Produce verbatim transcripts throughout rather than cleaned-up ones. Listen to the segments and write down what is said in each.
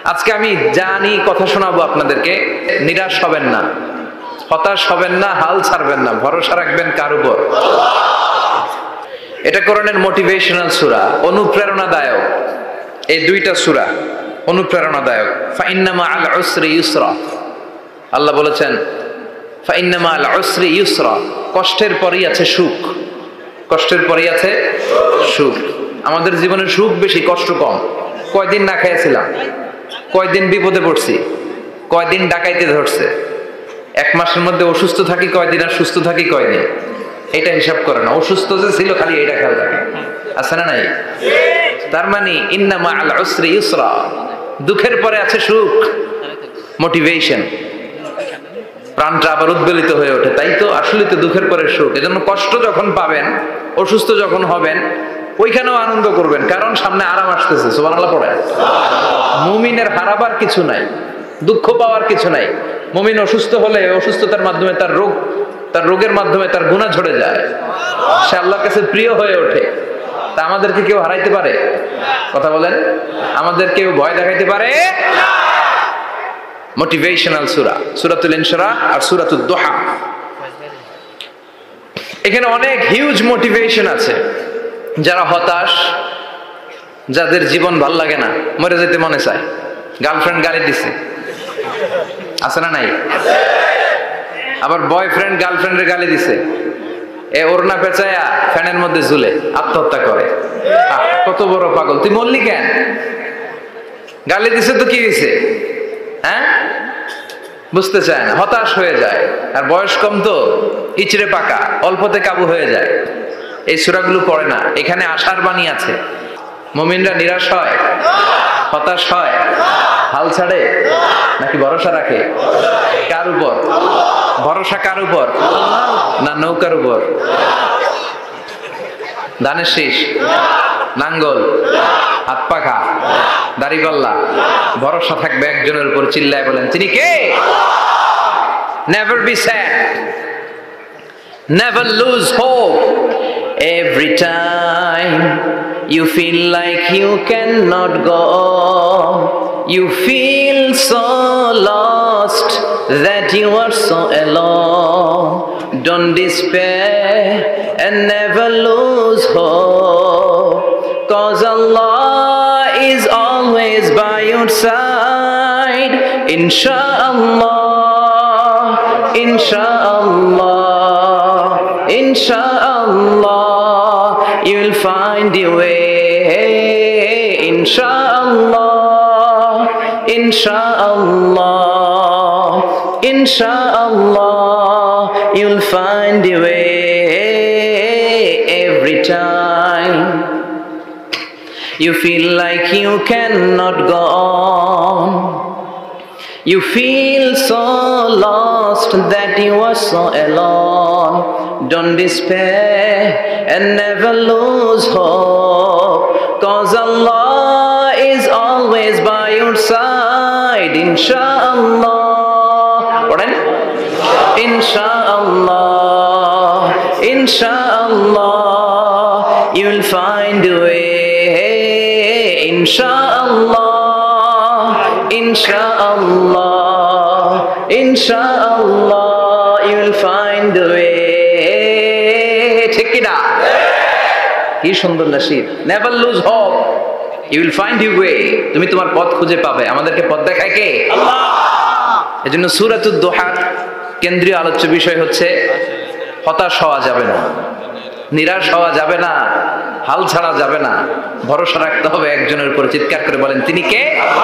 আজকে আমি জানি কথা শোনাবো আপনাদেরকে, নিরাশ হবেন না, হতাশ হবেন না, হাল ছাড়বেন না, ভরসা রাখবেন কার উপর? এটা কোরআনের মোটিভেশনাল সূরা, অনুপ্রেরণাদায়ক। এই দুইটা সূরা অনুপ্রেরণাদায়ক। ফাইন্না মাআল উসরি ইউসরা, আল্লাহ বলেছেন ফাইন্না মাআল উসরি ইউসরা, কষ্টের পরেই আছে সুখ, কষ্টের পরেই আছে সুখ। আমাদের জীবনে সুখ বেশি, কষ্ট কম। কয়দিন না খেয়েছিলাম, কয়দিন বিপদে পড়ছি, কয়দিন ডাকাইতে ধরছে, এক মাসের মধ্যে অসুস্থ থাকি কয়দিন, আর সুস্থ থাকি কয়দিন, এটা হিসাব করে না। অসুস্থ যে ছিল খালি এটা খেয়াল রাখে, আছে না নাই? তার মানে ইন্না মাআল উসরি ইউসরা, দুঃখের পরে আছে সুখ, মোটিভেশন, প্রাণটা আবার উদ্বেলিত হয়ে ওঠে। তাই তো আসলে তো দুঃখের পরে সুখ। এজন্য কষ্ট যখন পাবেন, অসুস্থ যখন হবেন, ওইখানেও আনন্দ করবেন, কারণ সামনে আরাম আসতেছে। সুবহানাল্লাহ পড়ে। মুমিনের হারাবার কিছু নাই, দুঃখ পাওয়ার কিছু নাই। মুমিন অসুস্থ হলে অসুস্থতার মাধ্যমে তার রোগ, তার রোগের মাধ্যমে তার গুনাহ ঝরে যায়, সে আল্লাহর কাছে প্রিয় হয়ে ওঠে। তা আমাদেরকে কেউ হারাইতে পারে? কথা বলেন, আমাদের কেউ ভয় দেখাইতে পারে? মোটিভেশনাল সূরা, সূরাতুল ইনশিরাহ আর সূরাতুদ দুহা। এখানে অনেক হিউজ মোটিভেশন আছে। যারা হতাশ, যাদের জীবন ভাল লাগে না, মরে যেতে মনে চায়, গার্লফ্রেন্ড গালি দিছে, আছে না নাই? আবার বয়ফ্রেন্ড গার্লফ্রেন্ডের গালি দিছে, এ ওড়না পেঁচায়া ফ্যানের মধ্যে ঝুলে আত্মহত্যা করে। কত বড় পাগল, তুই মরলি কেন? গালি দিছে তো কি হয়েছে? হ্যাঁ, বুঝতে চায় না, হতাশ হয়ে যায়। আর বয়স কম তো, ইচড়ে পাকা, অল্পতে কাবু হয়ে যায়। এই সূরাগুলো পড়ে না। এখানে আশার বাণী আছে। মুমিনরা নিরাশ হয়, হতাশ হয়, হাল ছাড়ে নাকি ভরসা রাখে? কার উপর ভরসা? কার উপর? না নৌকার উপর? ধানের শীষ, নাঙ্গল, হাত পাখা, দাড়িপাল্লা, ভরসা থাকবে একজনের উপর। চিল্লায় বলেন, তিনি কে? Never be sad, never lose hope. Every time you feel like you cannot go, you feel so lost that you are so alone. Don't despair and never lose hope, 'cause Allah is always by your side. Inshallah, inshallah, inshallah, you'll find your way. Inshallah, inshallah, inshallah, you'll find your way. Every time you feel like you cannot go on, you feel so lost that you are so alone. Don't despair and never lose hope, 'cause Allah is always by your side. Inshallah, inshallah, inshallah, you'll find a way. Inshallah, inshallah, inshallah, you'll find a way. ঠিক কি না? কি সুন্দর nasheed. Never lose hope, you will find your way. তুমি তোমার পথ খুঁজে পাবে। আমাদেরকে পথ দেখায় কে? আল্লাহ। এজন্য সূরাতুদ দুহার কেন্দ্রীয় আলোচ্য বিষয় হচ্ছে হতাশ হওয়া যাবে না, নিরাশ হওয়া যাবে না, হাল ছাড়া যাবে না, ভরসা রাখতে হবে একজনের উপর। চিৎকার করে বলেন, তিনি কে?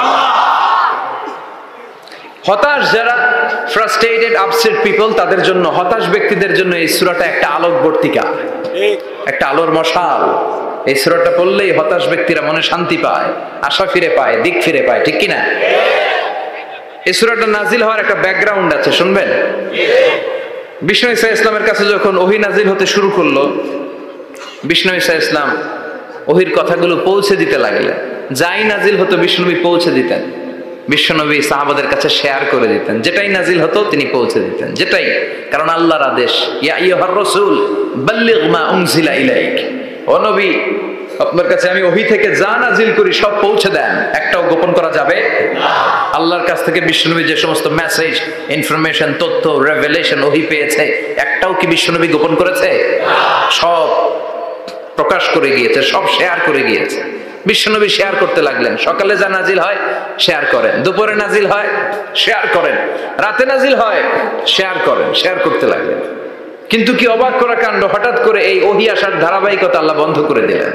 হতাশ যারা, ফ্রাস্ট্রেটেড, আপসেট পিপল, তাদের জন্য, হতাশ ব্যক্তিদের জন্য এই সূরাটা একটা আলোকবর্তিকা, একটা আলোর মশাল। এই সূরাটা পড়লেই হতাশ ব্যক্তিরা মনে শান্তি পায়, আশা ফিরে পায়, দিক ফিরে পায়। ঠিক কিনা? এই সূরাটা নাজিল হওয়ার একটা ব্যাকগ্রাউন্ড আছে, শুনবেন? বিষ্ণু ঈসা ইসলামের কাছে যখন ওহী নাজিল হতে শুরু করলো, বিষ্ণু ঈসা ইসলাম ওহীর কথাগুলো পৌঁছে দিতে লাগলেন। যাই নাজিল হতো বিষ্ণুনবী পৌঁছে দিতেন, বিশ্বনবী সাহাবাদের কাছে শেয়ার করে দিতেন। যেটাই নাজিল হতো তিনি পৌঁছে দিতেন, যেটাই, কারণ আল্লাহর আদেশ, ইয়া আইয়ুহার রাসূল বাল্লিগ মা উনজিলা ইলাইক, ও নবী আপনার কাছে আমি ওহী থেকে যা নাজিল করি সব পৌঁছে দেন, একটাও গোপন করা যাবে না। আল্লাহর কাছ থেকে বিশ্বনবী যে সমস্ত মেসেজ, ইনফরমেশন, তথ্য, রেভেলেশন ওহী পেয়েছে, একটাও কি বিশ্বনবী গোপন করেছে? সব প্রকাশ করে গিয়েছে, সব শেয়ার করে গিয়েছে। বিশ্বনবী শেয়ার করতে লাগলেন। সকালে যা নাজিল হয় শেয়ার করেন, দুপুরে নাজিল হয় শেয়ার করেন, রাতে নাজিল হয় শেয়ার করেন, শেয়ার করতে লাগলেন। কিন্তু কি অবাক করা কাণ্ড, হঠাৎ করে এই ওহী আসার ধারাবাহিকতা আল্লাহ বন্ধ করে দিলেন।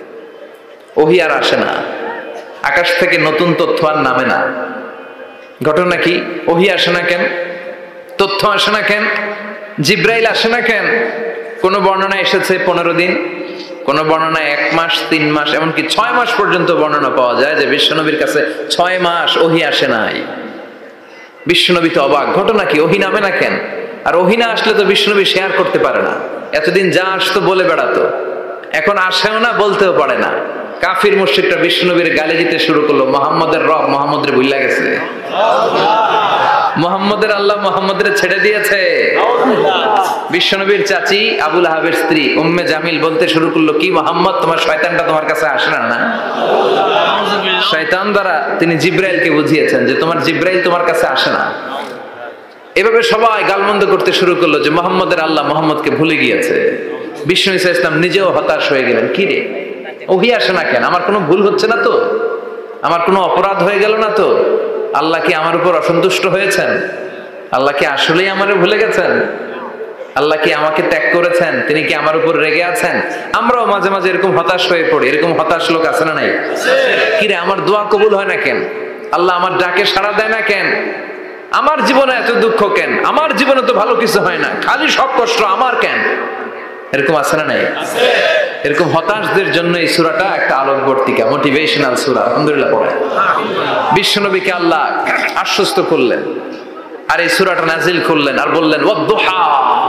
ওহী আর আসে না, আকাশ থেকে নতুন তথ্য আর নামে না। ঘটনা কি? ওহী আসে না কেন? তথ্য আসে না কেন? জিব্রাইল আসে না কেন? কোন বর্ণনা এসেছে পনেরো দিন, কোন বর্ণনা এক মাস, তিন মাস, এমনকি ছয় মাস পর্যন্ত বর্ণনা পাওয়া যায় যে বিশ্বনবীর কাছে ছয় মাস ওহী আসে নাই। বিশ্বনবী তো অবাক, ঘটনা কি? ওহী নামে না কেন? আর ওহী না আসলে তো বিশ্বনবী শেয়ার করতে পারে না। এতদিন যা আসতো বলে বেড়াতো, এখন আসেও না, বলতেও পারে না। কাফির মুশরিকরা বিশ্বনবীর গালি দিতে শুরু করলো, মুহাম্মদের রব মুহাম্মদের ভুইলা গেছে, মুহাম্মদের আল্লাহ মুহাম্মদের ছেড়ে দিয়েছে। বিশ্বনবীর চাচি আবু লাহাবের স্ত্রী উম্মে জামিল বলতে শুরু করলো, কি মুহাম্মদ, তোমার শয়তানটা তোমার কাছে আসে না? না, শয়তান দ্বারা তিনি জিব্রাইলকে বুঝিয়েছেন যে তোমার জিব্রাইল তোমার কাছে আসে না। এভাবে সবাই গালমন্দ করতে শুরু করলো যে মুহাম্মদের আল্লাহ মুহাম্মদকে ভুলে গিয়েছে। বিষ্ণু ঈসা ইসলাম নিজেও হতাশ হয়ে গেলেন, কি রে ওহী আসে না কেন? আমার কোনো ভুল হচ্ছে না তো? আমার কোনো অপরাধ হয়ে গেল না তো? আল্লাহ কি আমার উপর অসন্তুষ্ট হয়েছেন? আল্লাহ কি আসলেই আমারে ভুলে গেছেন? আল্লাহ কি আমাকে ত্যাগ করেছেন? তিনি কি আমার উপর রেগে আছেন? আমরাও মাঝে মাঝে এরকম হতাশ হয়ে পড়ি। এরকম হতাশ লোক আছে না নাই? কিরে আমার দোয়া কবুল হয় না কেন? আল্লাহ আমার ডাকে সাড়া দেয় না কেন? আমার জীবনে এত দুঃখ কেন? আমার জীবনে তো ভালো কিছু হয় না, খালি সব কষ্ট আমার কেন? এরকম আছে না নাই? এরকম হতাশদের জন্য এই সূরাটা একটা আলোকবর্তিকা, মোটিভেশনাল সূরা। আলহামদুলিল্লাহ পড়ে বিশ্বনবীকে আল্লাহ আশ্বস্ত করলেন, আর এই সূরাটা নাজিল করলেন, আর বললেন ওয়াদ-দুহা।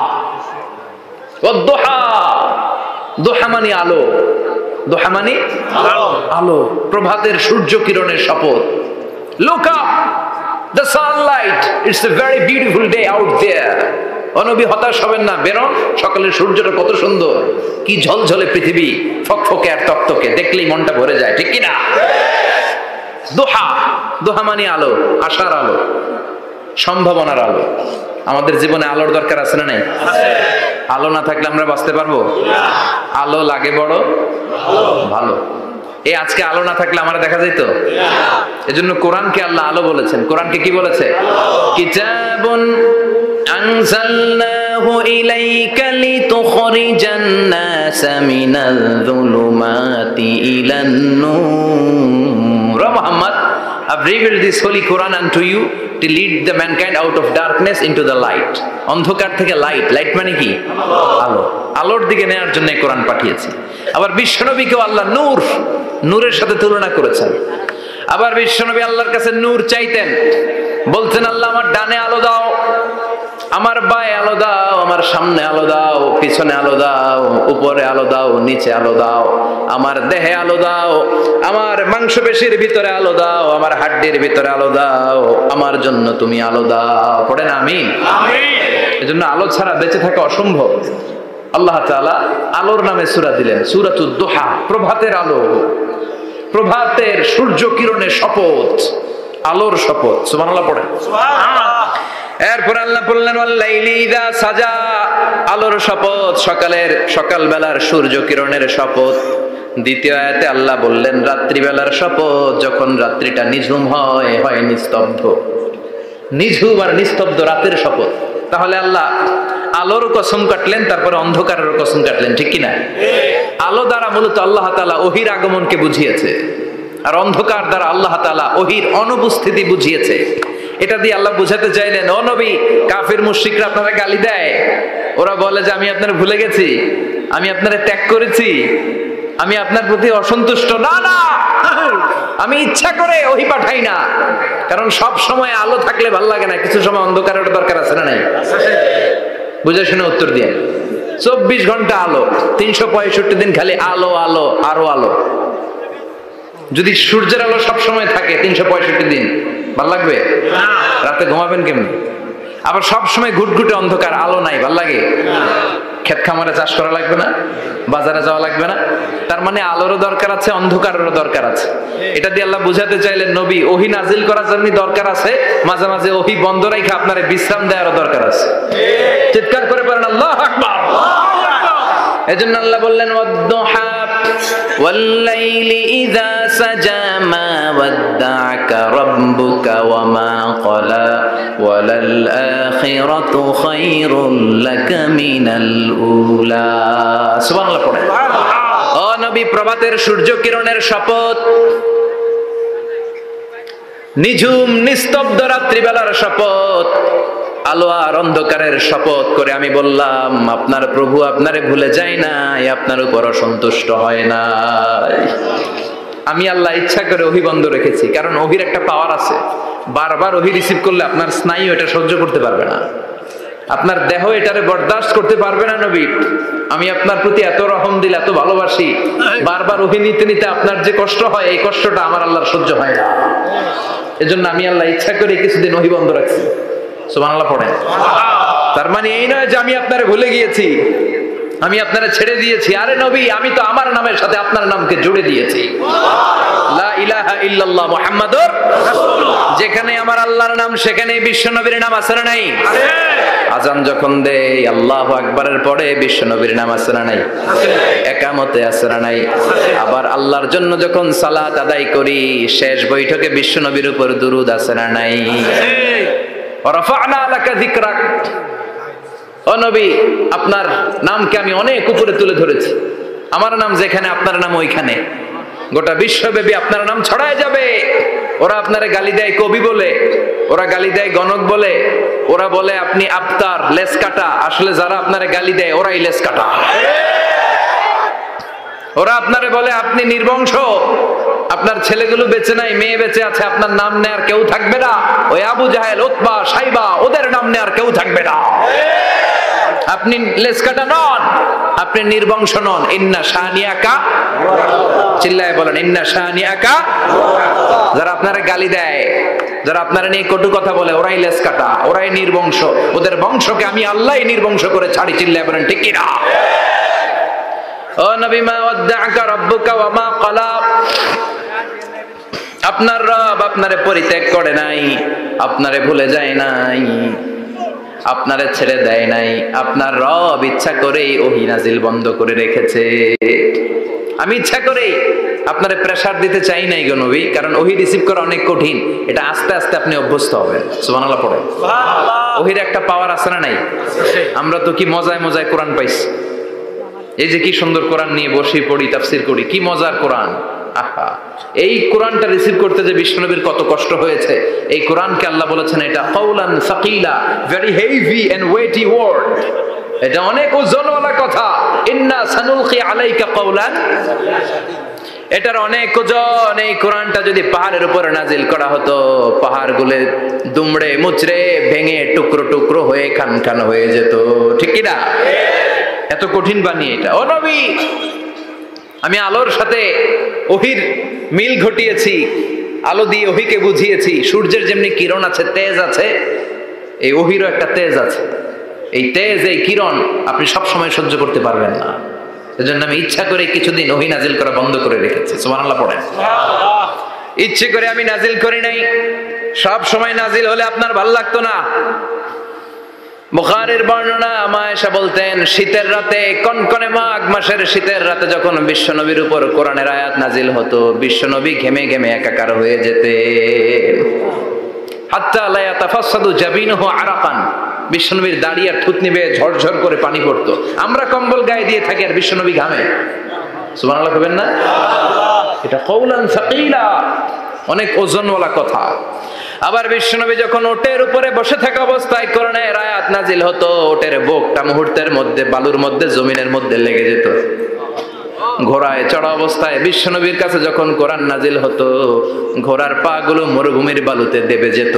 ওয়াদ-দুহা, দুহা মানে আলো, দুহা মানে আলো, প্রভাতের সূর্য কিরণের শপথ। Look up, the sunlight, it's a very beautiful day out there. অনবী হতাশ হবেন না, বেরোন, সকালের সূর্যটা কত সুন্দর, কি ঝলঝলে পৃথিবী, ফকফকে আর তকতকে, দেখলেই মনটা ভরে যায়, ঠিক কি না? দোহা, দোহা মানে আলো, আশার আলো, সম্ভাবনার আলো। আমাদের জীবনে আলোর দরকার আছে না নাই? আলো না থাকলে আমরা বাঁচতে পারবো? আলো লাগে বড় ভালো। এই আজকে আলো না থাকলে আমার দেখা যেত? এজন্য কোরআনকে আল্লাহ আলো বলেছেন। কোরআনকে কি বলেছে? কিতাবুন আনজালনাহু ইলাইকা লিতুখরিজান নাসা মিনাল যুলুমাতি ইলান নূর। Muhammad, I've revealed this holy Quran unto you to lead the mankind out of darkness into the light. অন্ধকার থেকে লাইট, লাইট মানে কি? আলো, আলোর দিকে নেওয়ার জন্য কোরআন পাঠিয়েছি। আবার বিশ্বনবীকেও আল্লাহ নূর, নূরের সাথে তুলনা করেছেন। আবার বিশ্বনবী আল্লাহর কাছে নূর চাইতেন, বলতেন আল্লাহ আমার ডানে আলো দাও, আমার বায়ে আলো দাও, আমার সামনে আলো দাও, পিছনে আলো দাও, উপরে আলো দাও, নিচে আলো দাও, আমার দেহে আলো দাও, আমার মাংসপেশির ভিতরে আলো দাও, আমার হাড্ডির ভিতরে আলো দাও, আমার জন্য তুমি আলো দাও। পড়েন আমিন। এজন্য আলো ছাড়া বেঁচে থাকা অসম্ভব। আল্লাহ তাআলা আলোর নামে সূরা দিলেন, সূরাতুদ দুহা, প্রভাতের আলো, প্রভাতের সূর্য কিরণের শপথ, আলোর শপথ। সুবহানাল্লাহ পড়েন। সুবহানাল্লাহ। এরপর আল্লাহ বললেন ওয়াল্লাইলি ইযা সাজা, আলোর শপথ, সকালের সকাল বেলার সূর্য কিরণের শপথ। দ্বিতীয় আয়াতে আল্লাহ বললেন রাত্রিবেলার শপথ, যখন রাত্রিটা নিঝুম হয়, হয় নিস্তব্ধ, নিঝুম আর নিস্তব্ধ রাতের শপথ। তাহলে আল্লাহ আলোর কসম কাটলেন, তারপরে অন্ধকারের কসম কাটলেন, ঠিক কিনা? আলো দ্বারা মূলত আল্লাহ তাআলা ওহীর আগমনকে বুঝিয়েছে, আর অন্ধকার দ্বারা আল্লাহ তাআলা ওহীর অনুপস্থিতি বুঝিয়েছে। এটা দিয়ে আল্লাহ বুঝাতে চাইলেন, ও নবী, কাফির মুশরিকরা আপনারা গালি দেয়, ওরা বলে যে আমি আপনারা ভুলে গেছি, আমি আপনারা ত্যাগ করেছি, আমি আপনার প্রতি অসন্তুষ্ট। না না, আমি ইচ্ছা করে ওহী পাঠাই না, কারণ সব সময় আলো থাকলে ভালো লাগে না, কিছু সময় অন্ধকারের দরকার আছে না নাই? বুঝে শুনে উত্তর দিয়ে। চব্বিশ ঘন্টা আলো, তিনশো পঁয়ষট্টি দিন খালি আলো আলো আরো আলো। যদি সূর্যের আলো সব সময় থাকে তিনশো পঁয়ষট্টি দিন, ভাল লাগবে? রাতে ঘুমাবেন কেমনি? আবার সব সময় ঘুটঘুটে অন্ধকার, আলো নাই, ভাল লাগে? ক্ষেত খামারে চাষ করা লাগবে না, বাজারে যাওয়া লাগবে না। তার মানে আলোরও দরকার আছে, অন্ধকারেরও দরকার আছে। এটা দিয়ে আল্লাহ বুঝাতে চাইলেন নবী ওহী নাজিল করার জন্য দরকার আছে, মাঝে মাঝে ওহী বন্ধ রাখা আপনারে বিশ্রাম দেওয়ারও দরকার আছে। চিৎকার করে বলেন আল্লাহু আকবার। এজন্য আল্লাহ বললেন ওয়াদ-দুহা ওয়াল-লাইলি ইযা সাজা মা ওয়াদ্দা'আকা রাব্বুকা ওয়া মা ক্বালা ওয়ালাল আখিরাতু খায়রুল লাকা মিনাল উলা। সুবহানাল্লাহ পড়েন। ও নবী, প্রভাতের সূর্য কিরণের শপথ, নিঝুম নিস্তব্ধ রাত্রিবেলার শপথ, আলো আর অন্ধকারের শপথ করে আমি বললাম আপনার প্রভু আপনারে ভুলে যায় নাই, আপনার উপর অসন্তুষ্ট হয় নাই। আমি আল্লাহ ইচ্ছা করে ওহী বন্ধ রেখেছি, কারণ ওহীর একটা পাওয়ার আছে। বারবার ওহী রিসিভ করলে আপনার স্নায়ু এটা সহ্য করতে পারবে না, আপনার দেহ এটারে বরদাস্ত করতে পারবে না। নবী, আমি আপনার প্রতি এত রহম দিল, এত ভালোবাসি, বারবার ওহী নিতে নিতে আপনার যে কষ্ট হয়, এই কষ্টটা আমার আল্লাহর সহ্য হয় না। এজন্য আমি আল্লাহ ইচ্ছা করে কিছুদিন ওহী বন্ধ রাখছি। সুবহানাল্লাহ পড়েন। তার মানে এই নয় যে আমি আপনারে ভুলে গিয়েছি, আমি আপনারে ছেড়ে দিয়েছি। আরে নবী, আমি তো আমার নামের সাথে আপনার নামকে জুড়ে দিয়েছি। লা ইলাহা ইল্লাল্লাহ মুহাম্মাদুর রাসূলুল্লাহ। যেখানে আমার আল্লাহর নাম সেখানে বিশ্ব নবীর নাম আছে না নাই? আছে। আজান যখন দেই আল্লাহু আকবারের পরে বিশ্ব নবীর নাম আছে না নাই? আছে। একামতে আছে না নাই? আছে। আবার আল্লাহর জন্য যখন সালাত আদায় করি শেষ বৈঠকে বিশ্ব নবীর উপর দুরূদ আছে না নাই? আছে। রাফা'না লাকা যিকরাক। ও নবী, আপনার নামকে আমি অনেক উপরে তুলে ধরেছি। আমার নাম যেখানে আপনার নাম ওইখানে, গোটা বিশ্বব্যাপী আপনার নাম ছড়ায় যাবে। ওরা আপনারে গালি দেয় কবি বলে, ওরা গালি দেয় গণক বলে, ওরা বলে আপনি আবতার, লেস কাটা। আসলে যারা আপনারে গালি দেয় ওরাই লেস কাটা। ওরা আপনারে বলে আপনি নির্বংশ, আপনার ছেলেগুলো বেঁচে নাই, মেয়ে বেঁচে আছে, আপনার নাম নেয়ার কেউ থাকবে না। ওই আবু জাহেল, উতবা, সাইবা, ওদের নাম নেয়ার কেউ থাকবে না। আপনি লেসকাটা নন, আপনি নির্বংশ নন। ইন্না শানিয়াকা, চিল্লায় বলেন ইন্না শানিয়াকা। যারা আপনারা গালি দেয়, যারা আপনারা নিয়ে কটু কথা বলে, ওরাই লেসকাটা, ওরাই নির্বংশ। ওদের বংশকে আমি আল্লাহই নির্বংশ করে ছাড়ি। চিল্লায় বলেন ঠিক কি না? ও নবী, মা ওয়াদ্দা'আকা রাব্বুকা ওয়া মা ক্বালা। আপনার রব আপনারে পরিত্যাগ করে নাই, আপনারে ভুলে যায় নাই, আপনারে ছেড়ে দেয় নাই। আপনার রব ইচ্ছা করেই ওহী নাজিল বন্ধ করে রেখেছে। আমি ইচ্ছা করেই আপনারে প্রেসার দিতে চাই নাই গো নবী, কারণ ওহী রিসিভ করা অনেক কঠিন। এটা আস্তে আস্তে আপনি অভ্যস্ত হবেন। সুবহানাল্লাহ পড়ে। ওহীর একটা পাওয়ার আছে না নাই? আমরা তো কি মজায় মজায় কোরআন পাইছি। এই যে কি সুন্দর কোরআন নিয়ে বসি, পড়ি, তাফসীর করি, কি মজার কোরআন। আহা, এই কোরআনটা রিসিভ করতে যে বিশ্বনবীর কত কষ্ট হয়েছে। এই কোরআনকে আল্লাহ বলেছেন এটা কাউলান সাকিলা, very heavy and weighty word. এটা অনেক ওজনওয়ালা কথা। ইন্না সানুলকি আলাইকা কাউলান, এটার অনেক ওজন। এই কোরআনটা যদি পাহাড়ের উপরে নাজিল করা হতো, পাহাড়গুলো দুমড়ে মুচড়ে ভেঙে টুকরো টুকরো হয়ে খান খান হয়ে যেত। ঠিক কি না? এত কঠিন বানিয়ে এটা। ও নবী, আমি আলোর সাথে ওহীর মিল ঘটিয়েছি, আলো দিয়ে ওহীকে বুঝিয়েছি। সূর্যের যেমনি কিরণ আছে, তেজ আছে, এই ওহীরও একটা তেজ আছে। এই তেজ, এই কিরণ আপনি সব সময় সহ্য করতে পারবেন না। এজন্য আমি ইচ্ছা করে কিছুদিন ওহী নাজিল করা বন্ধ করে রেখেছি। সুবহানাল্লাহ পড়েন। ইচ্ছে করে আমি নাজিল করি নাই। সব সময় নাজিল হলে আপনার ভালো লাগতো না। বুখারীর বর্ণনা, আয়েশা বলতেন শীতের রাতে, কনকনে মাঘ মাসের শীতের রাতে যখন বিশ্বনবীর উপর কোরআনের আয়াত নাজিল হতো, বিশ্বনবী ঘেমে ঘেমে একাকার হয়ে যেতেন। হাত্তা লা ইয়াতাফাসসাদু জাবিনুহু আরাকান, বিশ্বনবীর দাড়ি আর থুতনি বেয়ে ঝরঝর করে পানি পড়তো। আমরা কম্বল গায়ে দিয়ে থাকি আর বিশ্বনবী ঘামে। সুবহানাল্লাহ বলবেন না? এটা কাউলান সাকিলা, অনেক ওজনওয়ালা কথা। আবার বিশ্বনবী যখন ওটের উপরে বসে থাকা অবস্থায় কোরআনের আয়াত নাজিল হতো, ওটের বুকটা মুহূর্তের মধ্যে বালুর মধ্যে, জমিনের মধ্যে লেগে যেত। ঘোড়ায় চড়া অবস্থায় বিশ্বনবীর কাছে যখন কোরআন নাজিল হতো, ঘোড়ার পা গুলো মরুভূমির বালুতে দেবে যেত।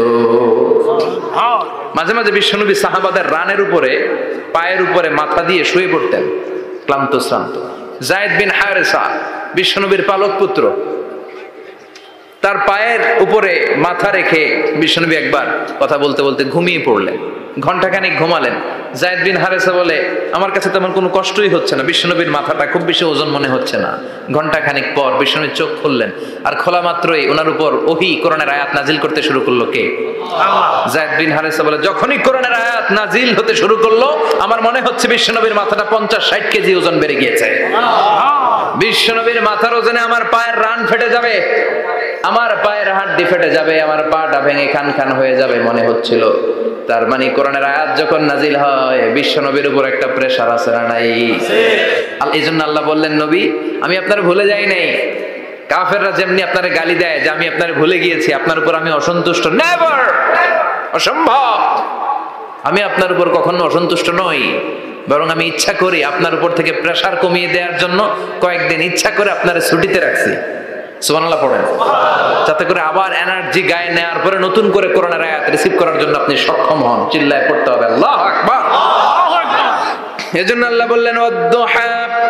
মাঝে মাঝে বিশ্বনবী সাহাবাদের রানের উপরে, পায়ের উপরে মাথা দিয়ে শুয়ে পড়তেন, ক্লান্ত শ্রান্ত। যায়েদ বিন হারেসা, বিশ্বনবীর পালক পুত্র, তার পায়ের উপরে মাথা রেখে বিশ্বনবী একবার কথা বলতে বলতে ঘুমিয়ে পড়লেন। ঘন্টাখানেক ঘুমালেন। যায়েদ বিন হারেসা বলে, আমার কাছে তেমন কোনো কষ্টই হচ্ছে না, বিশ্বনবীর মাথাটা খুব বেশি ওজন মনে হচ্ছে না। ঘন্টাখানেক পর বিশ্বনবীর চোখ খুললেন, আর খোলা মাত্রই ওনার উপর ওহী কোরআনের আয়াত নাজিল করতে শুরু করলো। কে? আল্লাহ। যায়েদ বিন হারেসা বলে, যখনই কোরআনের আয়াত নাজিল হতে শুরু করলো, আমার মনে হচ্ছে বিশ্বনবীর মাথাটা পঞ্চাশ ষাট কেজি ওজন বেড়ে গিয়েছে। বিশ্বনবীর মাথার ওজনে আমার পায়ের রান ফেটে যাবে, আমার পায়ের হাড্ডি ফেটে যাবে, আমার পাটা ভেঙে খান খান হয়ে যাবে মনে হচ্ছিল। তার মানে কোরআনের আয়াত যখন নাজিল হয়, বিশ্বনবীর উপর একটা প্রেসার আছে না নাই? এই জন্য আল্লাহ বললেন, নবী আমি আপনার ভুলে যাই নাই। কাফেররা যেমনি আপনার গালি দেয় যে আমি আপনার ভুলে গিয়েছি, আপনার উপর আমি অসন্তুষ্ট, নেভার, অসম্ভব। আমি আপনার উপর কখনো অসন্তুষ্ট নই, বরং আমি ইচ্ছা করি আপনার উপর থেকে প্রেসার কমিয়ে দেওয়ার জন্য কয়েকদিন ইচ্ছা করে আপনার ছুটিতে রাখছি। সুবহানাল্লাহ পড়েন, যাতে করে আবার এনার্জি গায়ে নেওয়ার পরে নতুন করে কোরআনের আয়াত রিসিভ করার জন্য আপনি সক্ষম হন। চিল্লায় পড়তে হবে আল্লাহু আকবার। এজন্য আল্লাহ বললেন, ওয়াদ-দুহা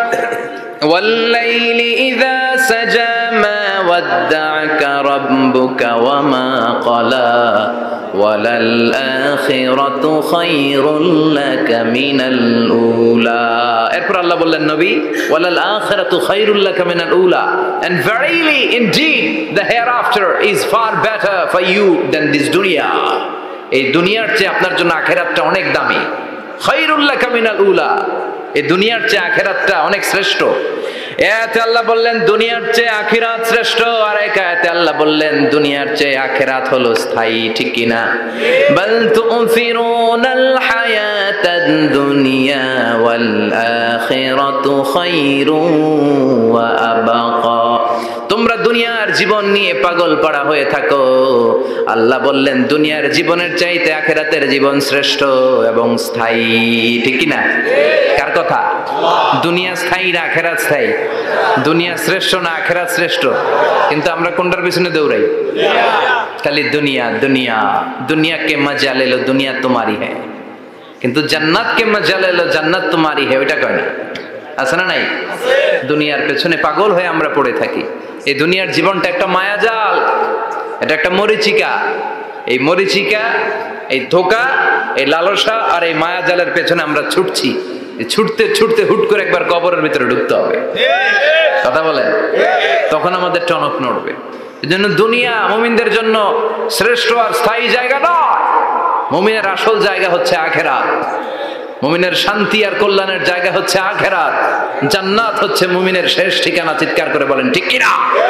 ওয়াল-লাইলি ইযা সাজা মা ওয়াদ্দা'আকা রাব্বুকা ওয়া মা ক্বালা ওয়ালাল আখিরাতু খায়রুল লাকা মিনাল উলা। এরপর আল্লাহ বললেন, নবী ওয়ালাল আখিরাতু খায়রুল লাকা মিনাল উলা, and verily indeed the hereafter is far better for you than this dunya. এই দুনিয়ার চেয়ে আপনার জন্য আখিরাতটা অনেক দামি। খায়রুল লাকা মিনাল উলা, এই দুনিয়ার চেয়ে আখিরাতটা অনেক শ্রেষ্ঠ। এতে আল্লাহ বললেন দুনিয়ার চেয়ে আখিরাত শ্রেষ্ঠ, আর এক আয়াতে আল্লাহ বললেন দুনিয়ার চেয়ে আখিরাত হলো স্থায়ী। ঠিক কি না? বাল তুফিরুনাল হায়াতাদ দুনিয়া ওয়াল আখিরাতু খায়রুন ওয়া আবাকা। তোমরা দুনিয়ার জীবন নিয়ে পাগল পাড়া হয়ে থাকো, আল্লাহ বললেন দুনিয়ার জীবনের চাইতে আখিরাতের জীবন শ্রেষ্ঠ এবং স্থায়ী। ঠিক কি না? কার কথা? দুনিয়া স্থায়ী না আখিরাত স্থায়ী? দুনিয়া শ্রেষ্ঠ না আখিরাত শ্রেষ্ঠ? কিন্তু আমরা কোনটার পিছনে দৌড়াই? খালি দুনিয়া দুনিয়া। দুনিয়া কে মজা লে লো, দুনিয়া তোমারই হ্যায়, কিন্তু জান্নাত কে মজা লে লো, জান্নাত তোমারই হ্যায়, ওইটা কয় না? আছে না নাই? দুনিয়ার পেছনে পাগল হয়ে আমরা পড়ে থাকি। এই দুনিয়ার জীবনটা একটা মায়াজাল, এটা একটা মরিচিকা। এই মরিচিকা, এই ধোঁকা, এই লালসা আর এই মায়াজালের পেছনে আমরা ছুটছি। ছুটতে ছুটতে হুট করে একবার কবরের ভিতরে ঢুকতে হবে। কথা বলেন, তখন আমাদের টনক নড়বে। এই জন্য দুনিয়া মুমিনদের জন্য শ্রেষ্ঠ আর স্থায়ী জায়গা নয়। মুমিনের আসল জায়গা হচ্ছে আখিরাত। মুমিনের শান্তি আর কল্যাণের জায়গা হচ্ছে আখিরাত। জান্নাত হচ্ছে মুমিনের শেষ ঠিকানা। চিৎকার করে বলেন ঠিক কি না?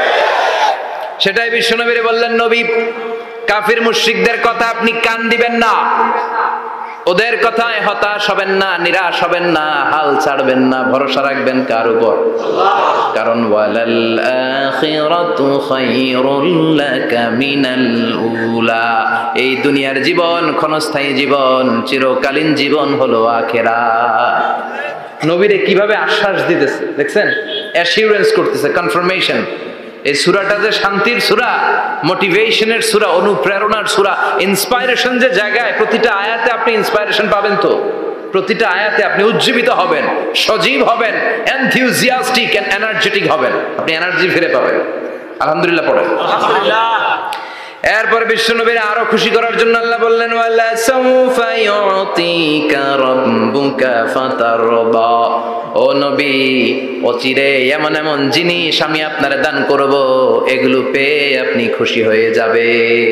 সেটাই বিশ্বনবী বললেন, নবী কাফির মুশরিকদের কথা আপনি কান দিবেন না, ওদের কথায় হতাশ হবেন না, নিরাশ হবেন না, হাল ছাড়বেন না, ভরসা রাখবেন কার উপর? কারণ ওয়ালাল আখিরাতু খায়রুল লাকা মিনাল উলা, এই দুনিয়ার জীবন ক্ষণস্থায়ী জীবন, চিরকালীন জীবন হলো আখিরাত। নবীরে কিভাবে আশ্বাস দিতেছে দেখছেন, অ্যাসিউরেন্স করতেছে, কনফার্মেশন। এই সূরাটা যে শান্তির সূরা, মোটিভেশনের সূরা, অনুপ্রেরণার সূরা, ইন্সপাইরেশন যে জায়গায়, প্রতিটা আয়াতে আপনি ইন্সপাইরেশন পাবেন। তো প্রতিটা আয়াতে আপনি উজ্জীবিত হবেন, সজীব হবেন, এনথিউজিয়াস্টিক এন্ড এনার্জেটিক হবেন, আপনি এনার্জি ফিরে পাবেন। আলহামদুলিল্লাহ পড়েন। আলহামদুলিল্লাহ। এরপরে বিশ্বনবীর আরো খুশি করার জন্য আল্লাহ বললেন, ওয়ালা সাউফা ইউতিকা রাব্বুকা ফাতারদা। ও নবী, অচিরে এমন এমন জিনিস আমি আপনারে দান করব, এগুলো পেয়ে আপনি খুশি হয়ে যাবে।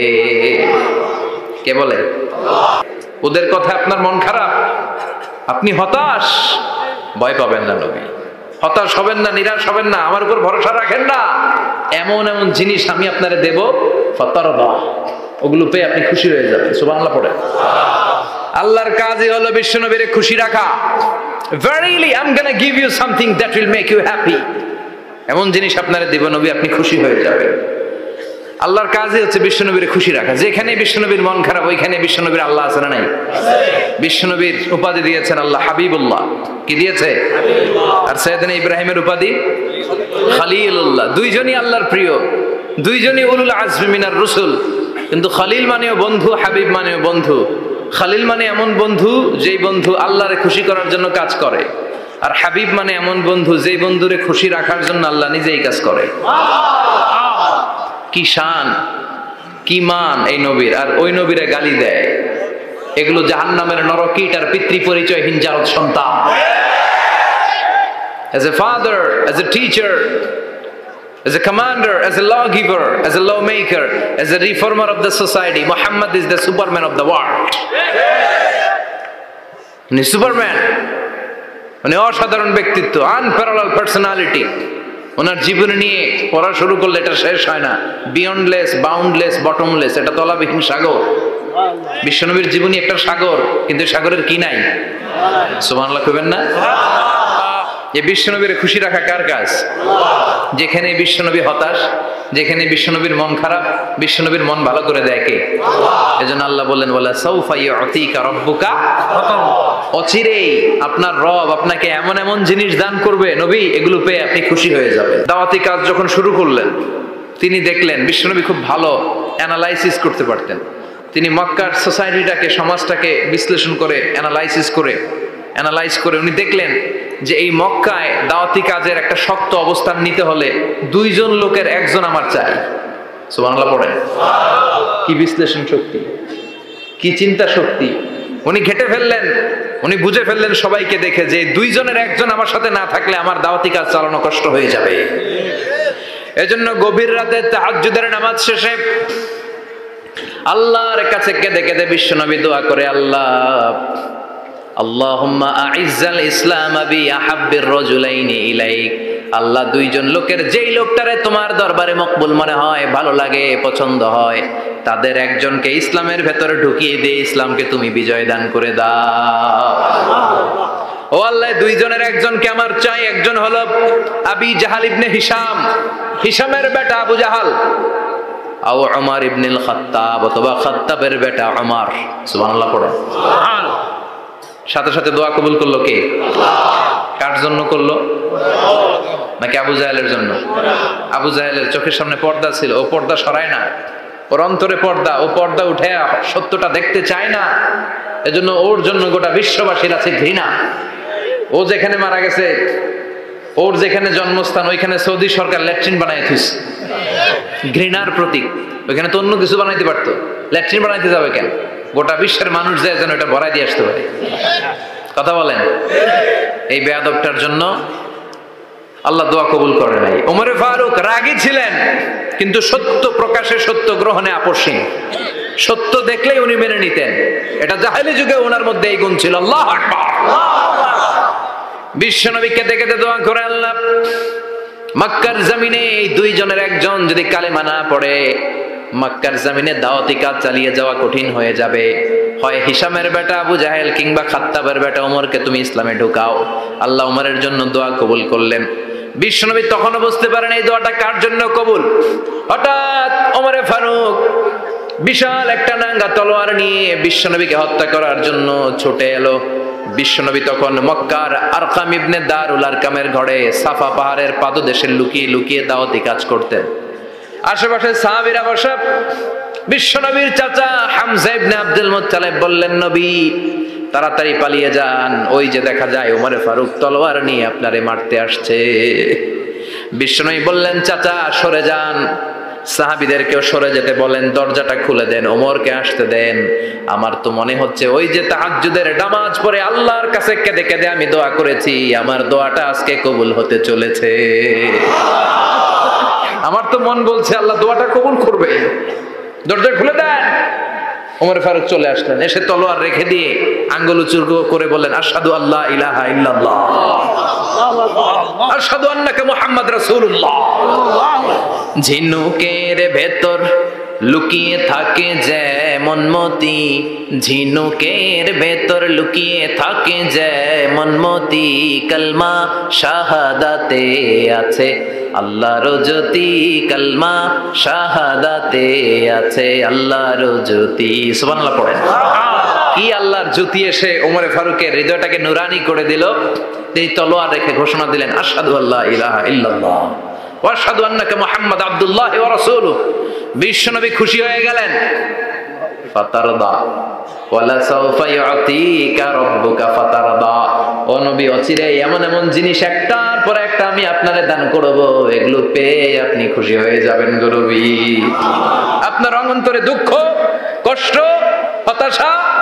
কে বলে? ওদের কথা আপনার মন খারাপ, আপনি হতাশ, ভয় পাবেন না নবী, হতাশ হবেন না, নিরাশ হবেন না, আমার উপর ভরসা রাখেন না। এমন এমন জিনিস আমি আপনারে দেব, ফাতারদা, ওগুলো পেয়ে আপনি খুশি হয়ে যাবেন। সুবহানাল্লাহ পড়ে। আল্লাহর কাজই হলো বিশ্বনবীরে খুশি রাখা। Verily I'm gonna give you something that will make you happy. এমন জিনিস আপনারে দেব নবী, আপনি খুশি হয়ে যাবেন। আল্লাহর কাজই হচ্ছে বিশ্বনবীরে খুশি রাখা। যেখানে বিশ্বনবীর মন খারাপ, ওইখানে বিশ্বনবীর আল্লাহ আছে না নাই? বিশ্বনবীর উপাধি দিয়েছেন আল্লাহ হাবিবুল্লাহ। কি দিয়েছে? আর সাইয়েদনা ইব্রাহিমের উপাধি খলিলুল্লাহ। দুইজনই আল্লাহর প্রিয়, দুইজনই উলুল আজমি মিনার রসুল। কিন্তু খলিল মানেও বন্ধু, হাবিব মানেও বন্ধু। খলিল মানে এমন বন্ধু যেই বন্ধু আল্লাহরে খুশি করার জন্য কাজ করে, আর হাবিব মানে এমন বন্ধু যেই বন্ধুরে খুশি রাখার জন্য আল্লাহ নিজেই কাজ করে। কি শান, কি মান এই নবীর! আর ওই নবীরে গালি দেয়, এগুলো জাহান্নামের নরকীটার পিতৃ পরিচয়হীন জারদ সন্তান। As a father, as a teacher, as a commander, as a lawgiver, as a lawmaker, as a reformer of the society, Muhammad is the Superman of the world. উনি সুপারম্যান, উনি অসাধারণ ব্যক্তিত্ব, আনপ্যারালাল পার্সোনালিটি। ওনার জীবন নিয়ে পড়া শুরু করলে এটা শেষ হয় না। বিয়ন্ডলেস, বাউন্ডলেস, বটমলেস, এটা তলাবিহীন সাগর। বিশ্বনবীর জীবনী একটা সাগর, কিন্তু সাগরের কি নাই? সুবহানাল্লাহ কইবেন না? এই বিশ্বনবীর খুশি রাখা কার কাজ? যেখানে বিশ্বনবী হতাশ, যেখানে বিশ্বনবীর মন খারাপ, বিশ্বনবীর মন ভালো করে দেয় কে? এজন্য আল্লাহ বললেন, ওয়ালা সাউফা ইউতিকা রাব্বুকা, অচিরেই আপনার রব আপনাকে এমন এমন জিনিস দান করবে নবী, এগুলো পেয়ে আপনি খুশি হয়ে যাবেন। দাওয়াতি কাজ যখন শুরু করলেন, তিনি দেখলেন বিশ্বনবী খুব ভালো অ্যানালাইসিস করতে পারতেন। তিনি মক্কার সোসাইটিটাকে, সমাজটাকে বিশ্লেষণ করে অ্যানালাইসিস করে অ্যানালাইজ করে উনি দেখলেন যে এই মক্কায় দাওয়াতি কাজের একটা শক্ত অবস্থান নিতে হলে দুইজন লোকের একজন আমার চাই। সুবহানাল্লাহ পড়েন। কি বিশ্লেষণ শক্তি, কি চিন্তা শক্তি! উনি ঘেটে ফেললেন, উনি বুঝে ফেললেন সবাইকে দেখে যে দুইজনের একজন আমার সাথে না থাকলে আমার দাওয়াতি কাজ চালানো কষ্ট হয়ে যাবে। এজন্য গভীর রাতে তাহাজ্জুদের নামাজ শেষে আল্লাহর কাছে কেঁদে কেঁদে বিশ্বনবী দোয়া করে, আল্লাহ আল্লাহুম্মা আইজ্জাল ইসলাম বি আহাব্বির রাজুলাইনি ইলাইক। আল্লাহ, দুইজন লোকের যেই লোকটারে তোমার দরবারে মকবুল মনে হয়, ভালো লাগে, পছন্দ হয়, তাদের একজনকে ইসলামের ভেতরে ঢুকিয়ে দিয়ে ইসলামকে তুমি বিজয় দান করে দাও। ও আল্লাহ, দুইজনের একজনকে আমার চাই। একজন হলো আবি জাহাল ইবনে হিশাম, হিশামের বেটা আবু জাহাল, আও উমর ইবনুল খাত্তাব, অথবা খাত্তাবের বেটা উমর। সুবহানাল্লাহ পড়ো। সাথে সাথে দোয়া কবুল করলো কে? কার জন্য করলো? নাকি আবু জাহেলের জন্য? আবু জাহেলের চোখের সামনে পর্দা ছিল, ও পর্দা সরায় না। ওর অন্তরে পর্দা, ও পর্দা উঠে সত্যটা দেখতে চায় না। এজন্য ওর জন্য গোটা বিশ্ববাসীর আছে ঘৃণা। ও যেখানে মারা গেছে, ওর যেখানে জন্মস্থান, ওইখানে সৌদি সরকার ল্যাট্রিন বানায় থুইছে, ঘৃণার প্রতীক। ওইখানে তো অন্য কিছু বানাইতে পারতো, ল্যাট্রিন বানাইতে যাবে কেন? গোটা বিশ্বের মানুষ যায় যেন এটা ভরাই দিয়ে আসতে পারে। কথা বলেন। এই বেয়াদবটার জন্য আল্লাহ দোয়া কবুল করে নাই। ওমরে ফারুক রাগী ছিলেন, কিন্তু সত্য প্রকাশে, সত্য গ্রহণে আপসহীন। সত্য দেখলেই উনি মেনে নিতেন। এটা জাহেলি যুগে ওনার মধ্যে এই গুণ ছিল। আল্লাহু আকবার। বিশ্বনবী কেঁদে কেঁদে দোয়া করে, আল্লাহ মক্কার জমিনে এই দুইজনের একজন যদি কালেমা না পড়ে, মক্কার জমিনে দাওয়াতি কাজ চালিয়ে যাওয়া কঠিন হয়ে যাবে। হয় হিশামের বেটা আবু জাহেল কিংবা খাত্তাবের বেটা ওমরকে তুমি ইসলামে ঢুকাও। আল্লাহ ওমরের জন্য দোয়া কবুল করলেন। বিশ্বনবী তখনও বুঝতে পারেন এই দোয়াটা কার জন্য কবুল। হঠাৎ ওমরে ফারুক বিশাল একটা নাঙ্গা তলোয়ার নিয়ে বিশ্বনবীকে হত্যা করার জন্য ছুটে এলো। বিশ্বনবী তখন মক্কার আরকাম ইবনে দারুল আরকামের ঘরে সাফা পাহাড়ের পাদদেশে লুকিয়ে লুকিয়ে দাওয়াতি কাজ করতেন। আশেপাশে সাহাবীরা বসা। বিশ্বনবীর চাচা হামজা ইবনে আব্দুল মুত্তালিব বললেন, নবী তাড়াতাড়ি পালিয়ে যান, ওই যে দেখা যায় ওমরে ফারুক তলোয়ার নিয়ে আপনারে মারতে আসছে। বিশ্বনবী বললেন, চাচা সরে যান, সাহাবীদেরকেও সরে যেতে বলেন, দরজাটা খুলে দেন, ওমরকে আসতে দেন। আমার তো মনে হচ্ছে ওই যে তাহাজ্জুদের নামাজ পড়ে আল্লাহর কাছে কেঁদে কেঁদে আমি দোয়া করেছি, আমার দোয়াটা আজকে কবুল হতে চলেছে। আমার তো মন বলছে আল্লাহ দোয়াটা কবুল করবে। দরজা খুলে দেন। ওমর ফারুক চলে আসলেন, এসে তলোয়ার রেখে দিয়ে আঙ্গুল উঁচু করে বললেন, আশহাদু আল্লা ইলাহা ইল্লাল্লাহ, আশহাদু আন্নাকা মুহাম্মদ রাসূলুল্লাহ। ঝিনুকের ভেতর লুকিয়ে থাকে যেমন মতি, ঝিনুকের ভেতর লুকিয়ে থাকে যেমন মতি, কালমা শাহাদাতে আছে আল্লাহর জ্যোতি, কালমা শাহাদাতে আছে আল্লাহর জ্যোতি। সুবহানাল্লাহ পড়েন। কি আল্লাহর জ্যোতি এসে ওমরে ফারুকের হৃদয়টাকে নুরানি করে দিল। তিনি তলোয়ার রেখে ঘোষণা দিলেন, আশহাদু আল্লা ইলাহা ইল্লাল্লাহ ওয়া আশহাদু আন্নাকা মুহাম্মাদ আবদুল্লাহ ওয়া রাসূলুহু। বিশ্বনবী খুশি হয়ে গেলেন। ফাতারদা ওয়ালা সাউফা ইউতিকা রাব্বুকা ফাতারদা। ও নবী, অচিরে এমন এমন জিনিস একটার পর একটা আমি আপনারে দান করব, এগুলো পেয়ে আপনি খুশি হয়ে যাবেন গো নবী। আপনার অন্তরে দুঃখ, কষ্ট, হতাশা,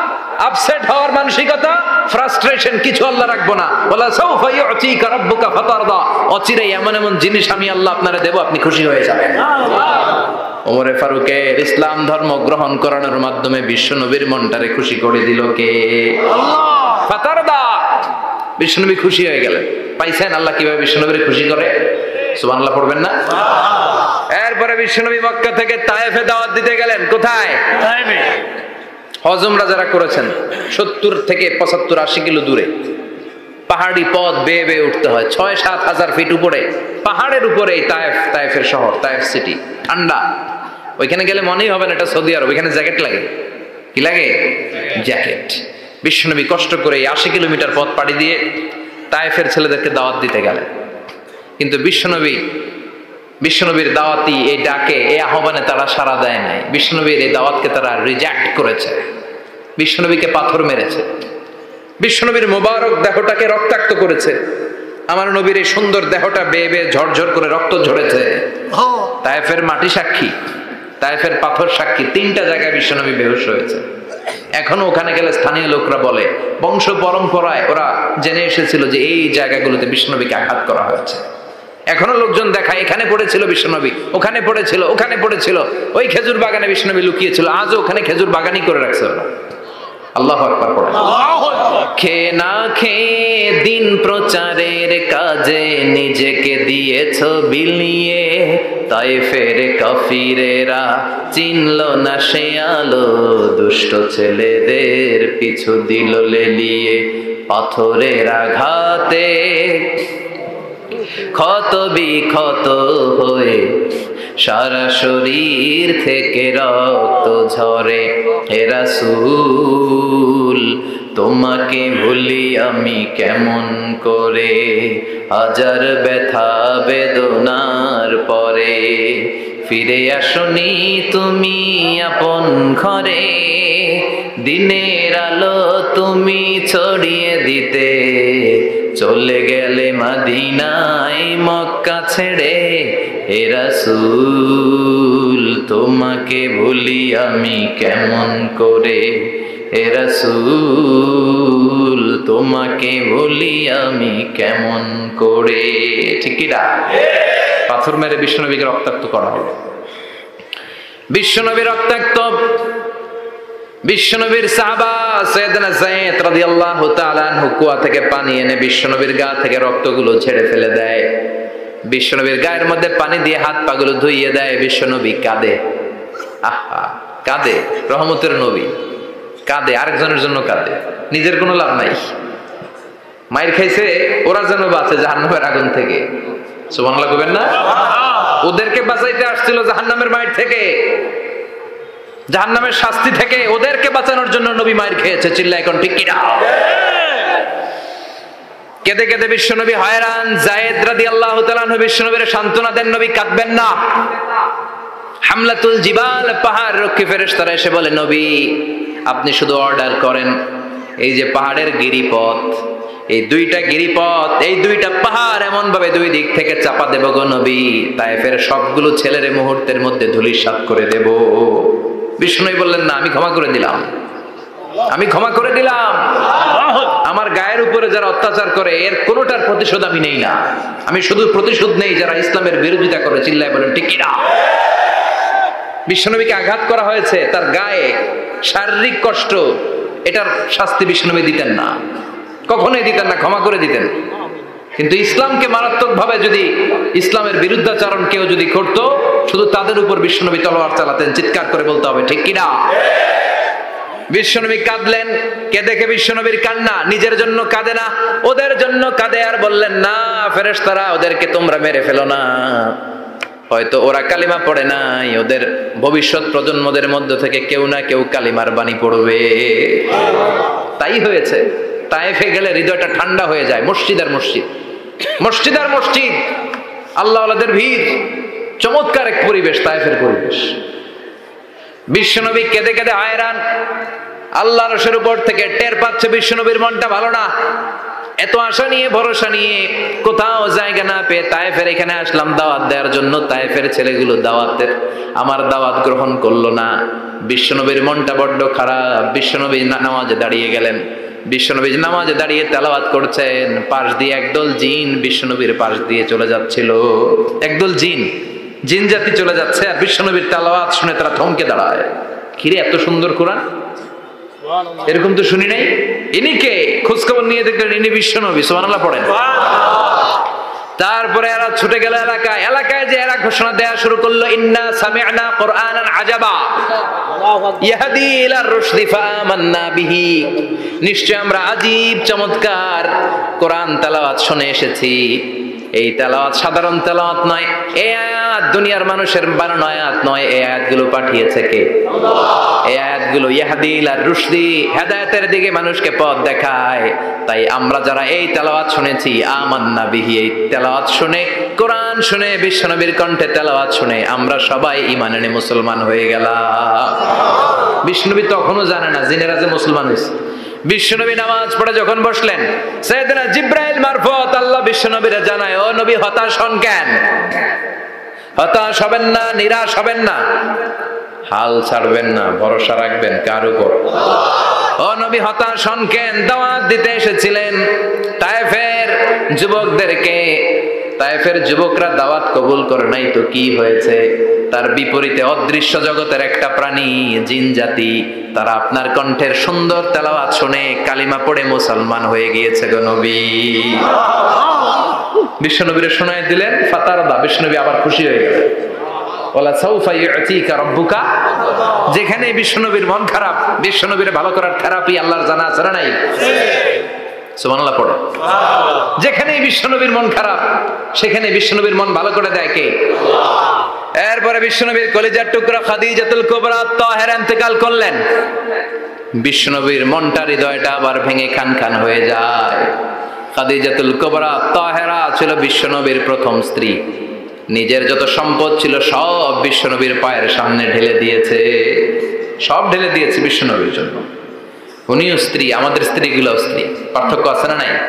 আপসেট হওয়ার মানসিকতা, ফ্রাস্ট্রেশন, কিছু আল্লাহ রাখবো না। ওয়ালা সাউফা ইউতিকা রাব্বুকা ফাতারদা, অচিরেই এমন এমন জিনিস আমি আল্লাহ আপনারে দেব, আপনি খুশি হয়ে যাবেন। ওমরে ফারুকের ইসলাম ধর্ম গ্রহণ করানোর মাধ্যমে বিশ্বনবীর মনটারে খুশি করে দিল কে? আল্লাহ। ফাতারদা, বিশ্বনবী খুশি হয়ে গেলেন। পাইছেন আল্লাহ কিভাবে বিশ্বনবীরে খুশি করে? সুবহানাল্লাহ পড়বেন না? এরপরে বিশ্বনবী মক্কা থেকে তায়েফে দাওয়াত দিতে গেলেন। কোথায়? তায়েফে। হজ উমরা যারা করেছেন সত্তর থেকে পঁচাত্তর আশি কিলো দূরে পাহাড়ি পথ বেয়ে বেয়ে উঠতে হয়, ছয় সাত হাজার ফিট উপরে পাহাড়ের উপরে তায়েফ, তায়েফের শহর, তায়েফ সিটি। ঠান্ডা, ওইখানে গেলে মনেই হবে না এটা সৌদি আরব। ওইখানে জ্যাকেট লাগে। কি লাগে? জ্যাকেট। বিশ্বনবী কষ্ট করে আশি কিলোমিটার পথ পাড়ি দিয়ে তায়েফের ছেলেদেরকে দাওয়াত দিতে গেলেন। কিন্তু বিশ্বনবী বিশ্বনবীর দাওয়াতি এই ডাকে, এই আহ্বানে তারা সাড়া দেয় নাই। বিশ্বনবীর এই দাওয়াতকে তারা রিজেক্ট করেছে, বিশ্বনবীকে পাথর মেরেছে, বিশ্বনবীর মোবারক দেহটাকে রক্তাক্ত করেছে। আমার নবীর এই সুন্দর দেহটা বেয়ে বেয়ে ঝরঝর করে রক্ত ঝরেছে। তায়েফের মাটি সাক্ষী, তায়েফের পাথর সাক্ষী। তিনটা জায়গায় বিশ্বনবী বেহুশ হয়েছে। এখনো ওখানে গেলে স্থানীয় লোকরা বলে, বংশ পরম্পরায় ওরা জেনে এসেছিল যে এই জায়গাগুলোতে বিশ্বনবীকে আঘাত করা হয়েছে। এখনো লোকজন দেখায় এখানে পড়েছিল বিশ্বনবী, ওখানে পড়েছিল, ওখানে পড়েছিল, ওই খেজুর বাগানে বিশ্বনবী লুকিয়েছিল, আজও ওখানে খেজুর বাগানই করে রাখছে ওরা। আল্লাহু আকবার পড়ে। খে না খেয়ে দিন প্রচারের কাজে নিজেকে দিয়েছ বিলিয়ে, তায়েফের কাফিরেরা চিনল না সে আলো, দুষ্ট ছেলেদের পিছু দিল লেলিয়ে, পাথরের আঘাতে ক্ষত বিক্ষত হয়ে সারা শরীর থেকে রক্ত ঝরে। হে রাসূল তোমাকে ভুলি আমি কেমন করে, হাজার ব্যথা বেদনার পরে ফিরে আসনি তুমি আপন ঘরে, দিনের আলো তুমি ছড়িয়ে দিতে চলে গেলে মদিনায় মক্কা ছেড়ে। হে রাসূল তোমাকে ভুলি আমি কেমন করে, হে রাসূল তোমাকে ভুলি আমি কেমন করে। ঠিক কি না? পাথর মেরে বিশ্বনবীকে রক্তাক্ত করা হলো। বিশ্বনবী রক্তাক্ত। বিশ্বনবীর সাহাবা সাইয়েদনা যায়েদ রাদিয়াল্লাহু তাআলা আনহু কুয়া থেকে পানি এনে বিশ্বনবীর গা থেকে রক্তগুলো ছেড়ে ফেলে দেয়। বিশ্বনবীর গায়ের মধ্যে পানি দিয়ে হাত পাগুলো ধুইয়ে দেয়। বিশ্বনবী কাঁদে, আহা কাঁদে। রহমতের নবী কাঁদে, আরেকজনের জন্য কাঁদে, নিজের কোনো লাভ নাই। মায়ের খাইছে, ওরা যেন বাঁচে জাহান্নামের আগুন থেকে। সুবহানাল্লাহ কইবেন না? ওদেরকে বাঁচাইতে আসছিল জাহান্নামের মায়ের থেকে, জাহান্নামের শাস্তি থেকে। ওদেরকে বাঁচানোর জন্য নবী মায়ের খেয়েছে। চিল্লা এখন ঠিক কিনা? কেঁদে কেঁদে বিশ্বনবী হয়রান। যায়েদ রাদিয়াল্লাহু তাআলা আনহু বিশ্বনবীর সান্ত্বনা দেন, নবী কাঁদবেন না। হামলাতুল জিবাল, পাহাড় রক্ষী ফেরেশতারা এসে বলে, নবী আপনি শুধু অর্ডার করেন, এই যে পাহাড়ের গিরিপথ, এই দুইটা গিরিপথ, এই দুইটা পাহাড় এমন ভাবে দুই দিক থেকে চাপা দেব গো নবী, তায়েফের সবগুলো ছেলের মুহূর্তের মধ্যে ধূলিসাৎ করে দেব। বিষ্ণু বললেন, না আমি ক্ষমা করে দিলাম, আমি ক্ষমা করে দিলাম। আমার গায়ের উপরে যারা অত্যাচার করে এর কোনোটার প্রতিশোধ আমি নেই না। আমি শুধু প্রতিশোধ নেই যারা ইসলামের বিরোধিতা করে। চিল্লায় বলেন ঠিক কিনা? বিশ্বনবীকে আঘাত করা হয়েছে, তার গায়ে শারীরিক কষ্ট, এটার শাস্তি বিশ্বনবী দিতেন না, কখনোই দিতেন না, ক্ষমা করে দিতেন। কিন্তু ইসলামকে মারাত্মক ভাবে যদি ইসলামের বিরুদ্ধাচরণ কেউ যদি করতো, শুধু তাদের উপর বিশ্বনবী তলোয়ার চালাতেন। চিৎকার করে বলতে হবে ঠিক কিনা? বিশ্বনবী কাঁদলেন। কে দেখে বিশ্বনবীর কান্না? নিজের জন্য কাঁদে না, ওদের জন্য কাঁদে। আর বললেন, না ফেরেশতারা ওদেরকে তোমরা মেরে ফেলো না, হয়তো ওরা কালিমা পড়ে নাই, ওদের ভবিষ্যৎ প্রজন্মদের মধ্য থেকে কেউ না কেউ কালিমার বাণী পড়বে। তাই হয়েছে। তায়েফে গেলে হৃদয়টা ঠান্ডা হয়ে যায়। মসজিদ আর মসজিদ, মসজিদ আর মসজিদ, আল্লাহ ওয়ালাদের ভিড়, চমৎকার এক পরিবেশ তায়েফের পরিবেশ। বিশ্বনবী কেঁদে কেঁদে হয়রান। আল্লাহর রসের উপর থেকে টের পাচ্ছে বিশ্বনবীর মনটা ভালো না। এত আশা নিয়ে ভরসা নিয়ে কোথাও জায়গা না পেয়ে তায়েফের এখানে আসলাম দাওয়াত দেওয়ার জন্য। তায়েফের ছেলেগুলো দাওয়াতের আমার দাওয়াত গ্রহণ করলো না। বিশ্বনবীর মনটা বড্ড খারাপ। বিশ্বনবী নামাজে দাঁড়িয়ে গেলেন। বিশ্বনবী নামাজে দাঁড়িয়ে তেলাওয়াত করছেন, পাশ দিয়ে একদল জিন বিশ্বনবীর পাশ দিয়ে চলে যাচ্ছিল। একদল জিন জিন জাতি চলে যাচ্ছে, আর বিশ্বনবীর তেলাওয়াত শুনে তারা থমকে দাঁড়ায়। কিরে, এত সুন্দর কোরআন, এরকম তো শুনি নাই। ইনি কে? খোঁজখবর নিয়ে দেখলেন ইনি বিশ্বনবী। সুবহানাল্লাহ পড়েন। তারপরে এরা ছুটে গেল এলাকায়। এলাকায় যে এরা ঘোষণা দেয়া শুরু করলো, ইন্না সামি'না কুরআনান আজাবা ইয়াহদি ইলার রুশদি ফাআমান্না বিহি। নিশ্চয় আমরা আজীব চমৎকার কোরআন তেলাওয়াত শুনে এসেছি। এই তেলাওয়াত সাধারণ তেলাওয়াত নয়, এই আয়াত দুনিয়ার মানুষের বানানো আয়াত নয়। এই আয়াতগুলো পাঠিয়েছে কে? আল্লাহ। এই আয়াতগুলো ইয়াহদি ইলার রুশদি, হেদায়েতের দিকে মানুষকে পথ দেখায়। তাই আমরা যারা এই তেলাওয়াত শুনেছি, আমান্না বিহি, এই তেলাওয়াত শুনে, কোরআন শুনে, বিশ্বনবীর কণ্ঠে তেলাওয়াত শুনে আমরা সবাই ঈমান এনে মুসলমান হয়ে গেলাম। বিশ্বনবী তখনও জানে না জিনেরা যে মুসলমান হয়েছে। বিশ্বনবী নামাজ পড়ে যখন বসলেন, সাইয়েদনা জিব্রাইল মারফত আল্লাহ বিশ্বনবীরে জানায়, ও নবী হতাশ হন কেন? হতাশ হবেন না, নিরাশ হবেন না, হাল ছাড়বেন না, ভরসা রাখবেন কার উপর? ও নবী হতাশ হন কেন? দাওয়াত দিতে এসেছিলেন তায়েফের যুবকদেরকে। তায়েফের যুবকরা দাওয়াত কবুল করে নাই তো কি হয়েছে? তার বিপরীতে অদৃশ্য জগতের একটা প্রাণী জিন জাতি, তারা আপনার কণ্ঠের সুন্দর তেলাওয়াত শুনে কালিমা পড়ে মুসলমান হয়ে গিয়েছে গো নবী। বিশ্বনবীরে শোনায় দিলেন, ফাতারদা, বিশ্বনবী আবার খুশি হয়ে গেলেন। ওয়ালা সাউফা ইউতিকা রাব্বুকা। যেখানে বিশ্বনবীর মন খারাপ, বিশ্বনবীরে ভালো করার থেরাপি আল্লাহর জানা আছে না নাই? সুবহানাল্লাহ পড়ে। যেখানে বিশ্বনবীর মন খারাপ, সেখানে বিশ্বনবীর মন ভালো করে দেয় কে? আল্লাহ। এরপরে বিশ্বনবীর কলিজার টুকরা খাদিজাতুল কুবরা তাহেরা ইন্তেকাল করলেন। বিশ্বনবীর মনটা, হৃদয়টা আবার ভেঙে খান খান হয়ে যায়। খাদিজাতুল কুবরা তাহেরা ছিল বিশ্বনবীর প্রথম স্ত্রী। নিজের যত সম্পদ ছিল সব বিশ্বনবীর পায়ের সামনে ঢেলে দিয়েছে, সব ঢেলে দিয়েছে বিশ্বনবীর জন্য। উনিও স্ত্রী, আমাদের স্ত্রীগুলো স্ত্রী, পার্থক্য আছে না নাই?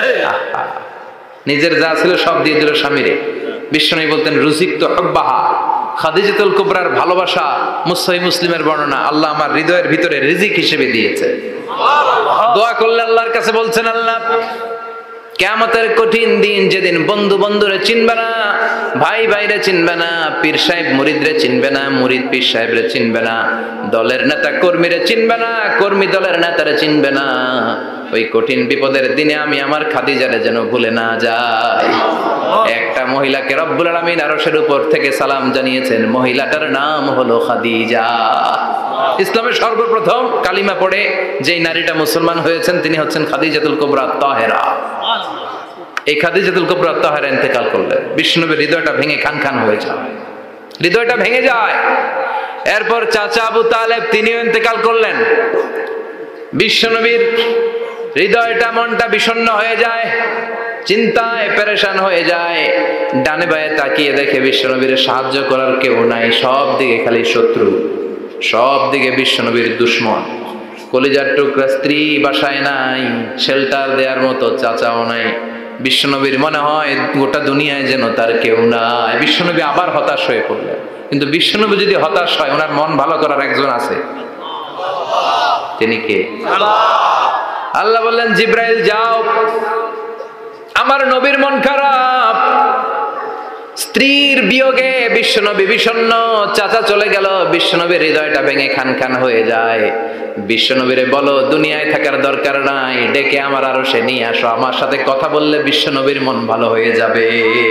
নিজের যা ছিল সব দিয়ে দিল স্বামীরে। বিশ্বনবী বলতেন, রুজিকতু হুব্বাহা। খাদিজাতুল কুবরার ভালোবাসা মুসলিম মুসলিমের বর্ণনা, আল্লাহ আমার হৃদয়ের ভিতরে রিজিক হিসেবে দিয়েছে। দোয়া করলে আল্লাহর কাছে বলছেন, আল্লাহ কিয়ামতের কঠিন দিন, যেদিন বন্ধু বন্ধুরে চিনবে না, ভাই ভাইরে চিনবে না, পীর সাহেব মুরিদরে চিনবে না, মুরিদ পীর সাহেবরে চিনবে না, দলের নেতা কর্মীরে চিনবে না, কর্মী দলের নেতারে চিনবে না, ওই কঠিন বিপদের দিনে আমি আমার খাদিজারে যেন ভুলে না যাই। একটা মহিলাকে রব্বুল আলামিন আরশের উপর থেকে সালাম জানিয়েছেন, মহিলাটার নাম হলো খাদিজা। ইসলামের সর্বপ্রথম কালিমা পড়ে যেই নারীটা মুসলমান হয়েছেন তিনি হচ্ছেন খাদিজাতুল কুবরা তাহেরা। এই খাদিজাতুল কুবরা তাহেরা ইন্তেকাল করলেন। বিশ্বনবীর হৃদয়টা ভেঙে খান খান হয়ে যায়, হৃদয়টা ভেঙে যায়। এরপর চাচা আবু তালেব তিনিও ইন্তেকাল করলেন। বিশ্বনবীর হৃদয়টা, মনটা বিষণ্ণ হয়ে যায়, চিন্তায় পেরেশান হয়ে যায়। ডানে বায়ে তাকিয়ে দেখে বিশ্বনবীর সাহায্য করার কেউ নাই, সব দিকে খালি শত্রু, সব দিকে বিশ্বনবীর দুশ্মন। কলিজার টুকরা স্ত্রী বাসায় নাই, শেল্টার দেওয়ার মতো চাচাও নাই। বিশ্বনবীর মনে হয় গোটা দুনিয়ায় যেন তার কেউ নাই। বিশ্বনবী আবার হতাশ হয়ে পড়লেন। কিন্তু বিশ্বনবী যদি হতাশ হয়, ওনার মন ভালো করার একজন আছে, তিনি কে? আল্লাহ বললেন, জিব্রাইল যাও, আমার নবীর মন খারাপ, স্ত্রীর বিয়োগে বিশ্বনবী বিষণ্ণ, চাচা চলে গেল, বিশ্বনবীর হৃদয়টা ভেঙে খান খান হয়ে যায়। বিশ্বনবীরে বলো দুনিয়ায় থাকার দরকার নাই, ডেকে আমার আরো সে নিয়ে আসো, আমার সাথে কথা বললে বিশ্বনবীর মন ভালো হয়ে যাবে।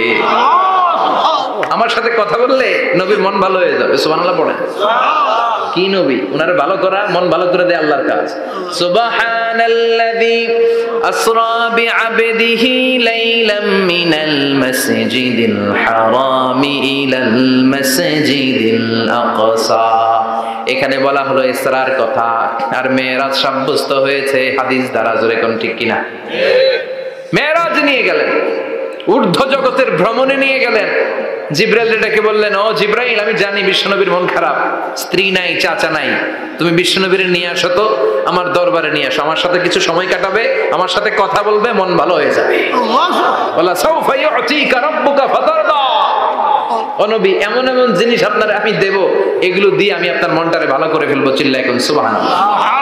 আমার সাথে কথা বললে নবীর মন ভালো হয়ে যাবে। সুবহানাল্লাহ পড়েন। কি নবী? উনারে ভালো করা, মন ভালো করে দেয় আল্লাহর কাজ। সুবহানাল্লাযী আসরা বিআবদিহি লাইলাম মিনাল মাসজিদিল হারামি ইলাল মাসজিদিল আকসা। এখানে বলা হলো ইসরার কথা, আর মেরাজ সাব্যস্ত হয়েছে হাদিস দ্বারা। জোরে কোন ঠিক কিনা? মেরাজ নিয়ে গেলেন, ঊর্ধ্ব জগতের ভ্রমণে নিয়ে গেলেন। জিব্রাইল ডেকে বললেন, ও জিব্রাইল, আমি জানি বিশ্বনবীর মন খারাপ, স্ত্রী নাই, চাচা নাই, তুমি বিশ্বনবীর নিয়ে আসো তো, আমার দরবারে নিয়ে আসো, আমার সাথে কিছু সময় কাটাবে, আমার সাথে কথা বলবে, মন ভালো হয়ে যাবে। বলা সাউফা ইউতিকা রাব্বুকা ফাতারদা, ও নবী, এমন এমন জিনিস আপনার আমি দেব, এগুলো দিয়ে আমি আপনার মনটারে ভালো করে ফেলবো। চিল্লায় কোন সুবহানাল্লাহ।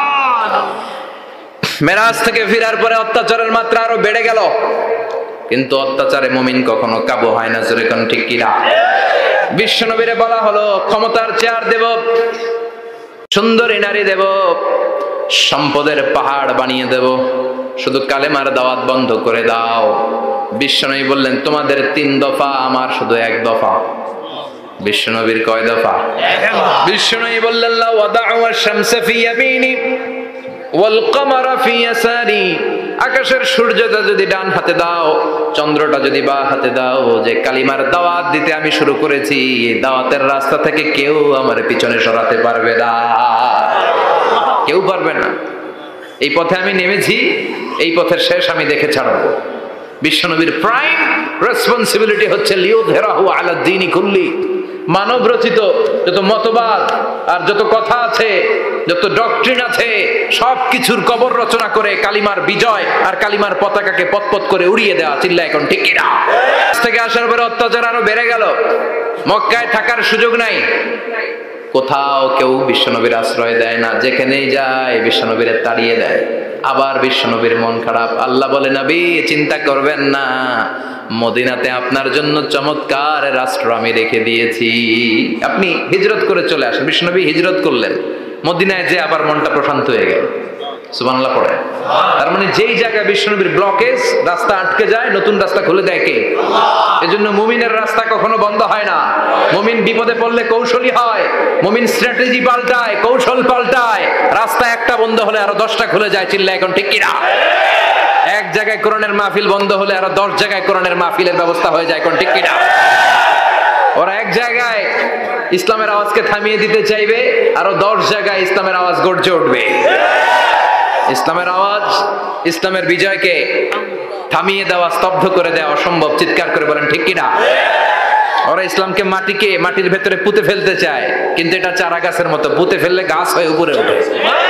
মেরাজ থেকে ফেরার পরে অত্যাচারের মাত্রা আরো বেড়ে গেল, কিন্তু অত্যাচারে মুমিন কখনো কাবু হয় না। জোরে কোন ঠিক কিনা? বিশ্বনবীরে বলা হলো, ক্ষমতার চেয়ার দেব, সুন্দরী নারী দেব, সম্পদের পাহাড় বানিয়ে দেব, শুধু কালেমার দাওয়াত বন্ধ করে দাও। বিশ্বনবী বললেন, তোমাদের তিন দফা, আমার শুধু এক দফা। বিশ্বনবীর কয় দফা? বিশ্বনবী বললেন, লা ওয়াদা'u আশ-শামসা ফি ইয়ামিনি ওয়াল কামারা ফি ইয়াসারি, আকাশের সূর্যটা যদি ডান হাতে দাও, চন্দ্রটা যদি বাঁ হাতে দাও, যে কালিমার দাওয়াত দিতে আমি শুরু করেছি, এই দাওয়াতের রাস্তা থেকে কেউ আমার পিছনে সরাতে পারবে না, কেউ পারবে না। এই পথে আমি নেমেছি, এই পথের শেষ আমি দেখে ছাড়বো। বিশ্বনবীর প্রাইম রেসপন্সিবিলিটি হচ্ছে লিউযহিরাহু আলা দ্বীনি কুল্লি, মানব রচিত যত মতবাদ আর যত কথা আছে, যত ডক্ট্রিন আছে, সবকিছুর কবর রচনা করে কালিমার বিজয় আর কালিমার পতাকাকে পতপত করে উড়িয়ে দেওয়া। চিল্লা এখন ঠিক কিনা? থেকে আসার পরে অত্যাচার আরো বেড়ে গেল, মক্কায় থাকার সুযোগ নাই, কোথাও কেউ বিশ্বনবীর আশ্রয় দেয় না, যেখানেই যায় বিশ্বনবীর তাড়িয়ে দেয়। আবার বিশ্বনবীর মন খারাপ। আল্লাহ বলে, নবী চিন্তা করবেন না, মদিনাতে আপনার জন্য চমৎকার রাষ্ট্র আমি রেখে দিয়েছি, আপনি হিজরত করে চলে আসেন। বিশ্বনবী হিজরত করলেন, মদিনায় যে আবার মনটা প্রশান্ত হয়ে গেল। সুবহানাল্লাহ পড়ে। তার মানে যেই জায়গায় বিশ্বনবীর ব্লকেজ, রাস্তা আটকে যায়, নতুন রাস্তা খুলে দেয় কে? এজন্য মুমিনের রাস্তা কখনো বন্ধ হয় না। মুমিন বিপদে পড়লে কৌশলী হয়, মুমিন স্ট্র্যাটেজি পাল্টায়, কৌশল পাল্টায়। রাস্তা একটা বন্ধ হলে আরো দশটা খুলে যায়। চিল্লা এখন ঠিক কিনা? এক জায়গায় কোরআনের মাহফিল বন্ধ হলে আরো দশ জায়গায় কোরআনের মাহফিলের ব্যবস্থা হয়ে যায়। এখন ঠিক কিনা? ওরা এক জায়গায় ইসলামের আওয়াজকে থামিয়ে দিতে চাইবে, আরো দশ জায়গায় ইসলামের আওয়াজ গর্জে উঠবে। ইসলামের আওয়াজ, ইসলামের বিজয়কে থামিয়ে দেওয়া, স্তব্ধ করে দেওয়া অসম্ভব। চিৎকার করে বলেন ঠিক কিনা? ওরা ইসলামকে মাটিকে মাটির ভেতরে পুঁতে ফেলতে চায়, কিন্তু এটা চারা গাছের মতো, পুঁতে ফেললে গাছ হয়ে উপরে ওঠে,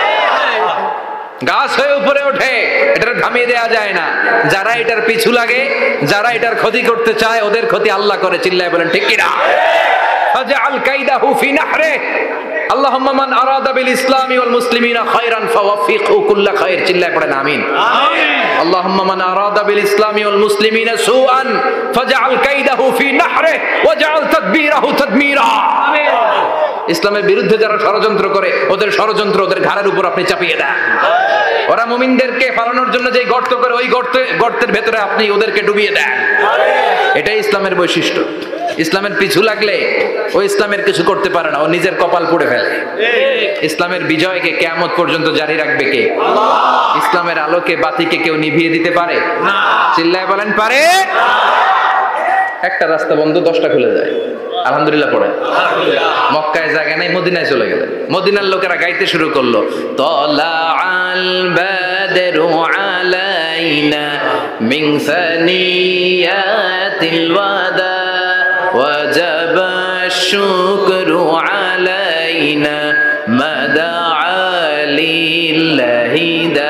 গাছ হয়ে উপরে ওঠে, এটা থামিয়ে দেওয়া যায় না। যারা এটার পিছু লাগে, যারা এটার ক্ষতি করতে চায়, ওদের ক্ষতি আল্লাহ করে। চিল্লায় বলেন ঠিক কিনা? ফাজআল কাইদাহু ফি নাহরে, আল্লাহুম্মা মান আরাদা বিল ইসলামি ওয়াল মুসলিমিনা খায়রান ফাওয়াফিকহু কুল্লা খায়র। চিল্লায় পড়েন আমিন। আল্লাহুম্মা মান আরাদা বিল ইসলামি ওয়াল মুসলিমিনা সুআন ফাজআল কাইদাহু ফি নাহরে ওয়াজআল তাদবীরাহু তাদমীরা। আমিন। ইসলামের বিরুদ্ধে যারা ষড়যন্ত্র করে, ওদের ষড়যন্ত্র ওদের ঘাড়ের উপর আপনি চাপিয়ে দেন। ওরা মুমিনদেরকে ফালানোর জন্য যে গর্ত করে, ওই গর্তে গর্তের ভেতরে আপনি ওদেরকে ডুবিয়ে দেন। এটাই ইসলামের বৈশিষ্ট্য। ইসলামের পিছু লাগলে ও ইসলামের কিছু করতে পারে না, ও নিজের কপাল পুড়ে ফেলে। ইসলামের বিজয়কে কিয়ামত পর্যন্ত জারি রাখবে কে? ইসলামের আলোকে বাতিকে কেউ নিভিয়ে দিতে পারে? চিল্লায় বলেন পারে? একটা রাস্তা বন্ধ, দশটা খুলে যায়। আলহামদুলিল্লাহ পড়ে। মক্কায় জায়গা নাই, মদিনায় চলে গেলেন। মদিনার লোকেরা গাইতে শুরু করলো, তলা আল বাদরু আলাইনা মিন সানিয়াতিল ওয়াদা ওয়াজাবা শুকরু আলাইনা মাদা লিল্লাহি দা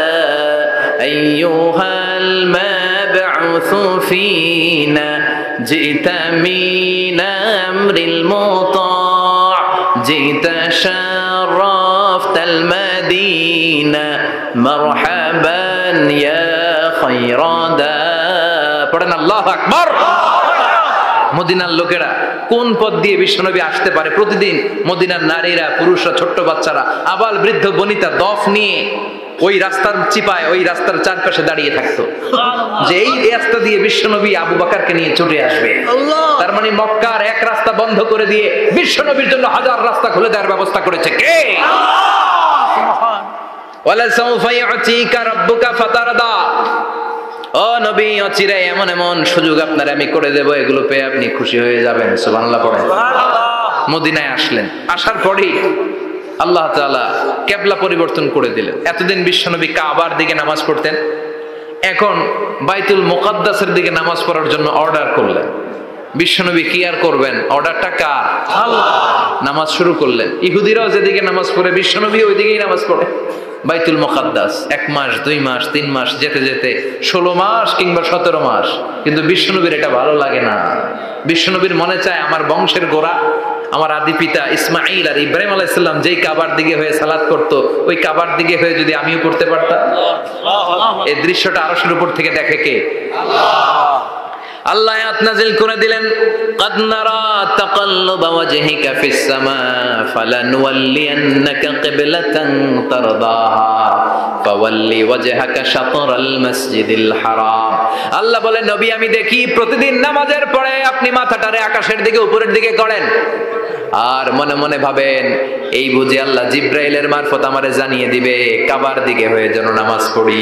আইয়ুহাল মাবউসু ফিনা জিতা মিন আমরিল মুতা' জিতা শারাফতাল মাদিনা মারহাবান ইয়া খায়রাদা। পড়েন আল্লাহু আকবার। মদিনার লোকেরা কোন পথ দিয়ে বিশ্বনবী আসতে পারে? প্রতিদিন মদিনার নারীরা, পুরুষরা, ছোট্ট বাচ্চারা, আবাল বৃদ্ধ বনিতা দফ নিয়ে ওই রাস্তার চিপায়, ওই রাস্তার চারপাশে দাঁড়িয়ে থাকতো, যে এই রাস্তা দিয়ে বিশ্বনবী আবু বকরকে নিয়ে ছুটে আসবে। তার মানে মক্কার এক রাস্তা বন্ধ করে দিয়ে বিশ্বনবীর জন্য হাজার রাস্তা খুলে দেওয়ার ব্যবস্থা করেছে কে? ওয়ালা সাউফা ইউতিকা রাব্বুকা ফাতারদা। ও নবী, অচিরে এমন এমন সুযোগ আপনার আমি করে দেব, এগুলো পেয়ে আপনি খুশি হয়ে যাবেন। সুবহানাল্লাহ পড়েন। মদিনায় আসলেন, আসার পরেই আল্লাহ তাআলা কিবলা পরিবর্তন করে দিলেন। এতদিন বিশ্বনবী কাবার দিকে নামাজ পড়তেন, এখন বাইতুল মুকাদ্দাসের দিকে নামাজ পড়ার জন্য অর্ডার করলেন। বিশ্বনবী কি আর করবেন, অর্ডারটা কার? আল্লাহ। নামাজ শুরু করলেন, ইহুদিরাও যেদিকে নামাজ পড়ে বিশ্বনবী ওইদিকেই নামাজ পড়ে। বাইতুল মুকাদ্দাস এক মাস দুই মাস তিন মাস যেতে যেতে ষোলো মাস কিংবা সতেরো মাস, কিন্তু বিশ্বনবীর এটা ভালো লাগে না। বিশ্বনবীর মনে চায় আমার বংশের গোড়া, আমার আদি পিতা ইসমাইল আর ইব্রাহিম আলাইহিস সালাম যেই কাবার দিকে হয়ে সালাত করতো, ওই কাবার দিকে হয়ে যদি আমিও পড়তে পারতাম। এই দৃশ্যটা আরশের উপর থেকে দেখে কে? আল্লাহ আয়াত নাযিল করে দিলেন, قد نرى تقلب وجهك في السماء فلنولينك قبلة ترضاها فول وجهك شطر المسجد الحرام। আল্লাহ বলে, নবী আমি দেখি প্রতিদিন নামাজের পরে আপনি মাথাটারে আকাশের দিকে উপরের দিকে করেন, আর মনে মনে ভাবেন এই বুঝি আল্লাহ জিব্রাইলের মারফত আমারে জানিয়ে দিবে কাবার দিকে হয়ে যেন নামাজ পড়ি।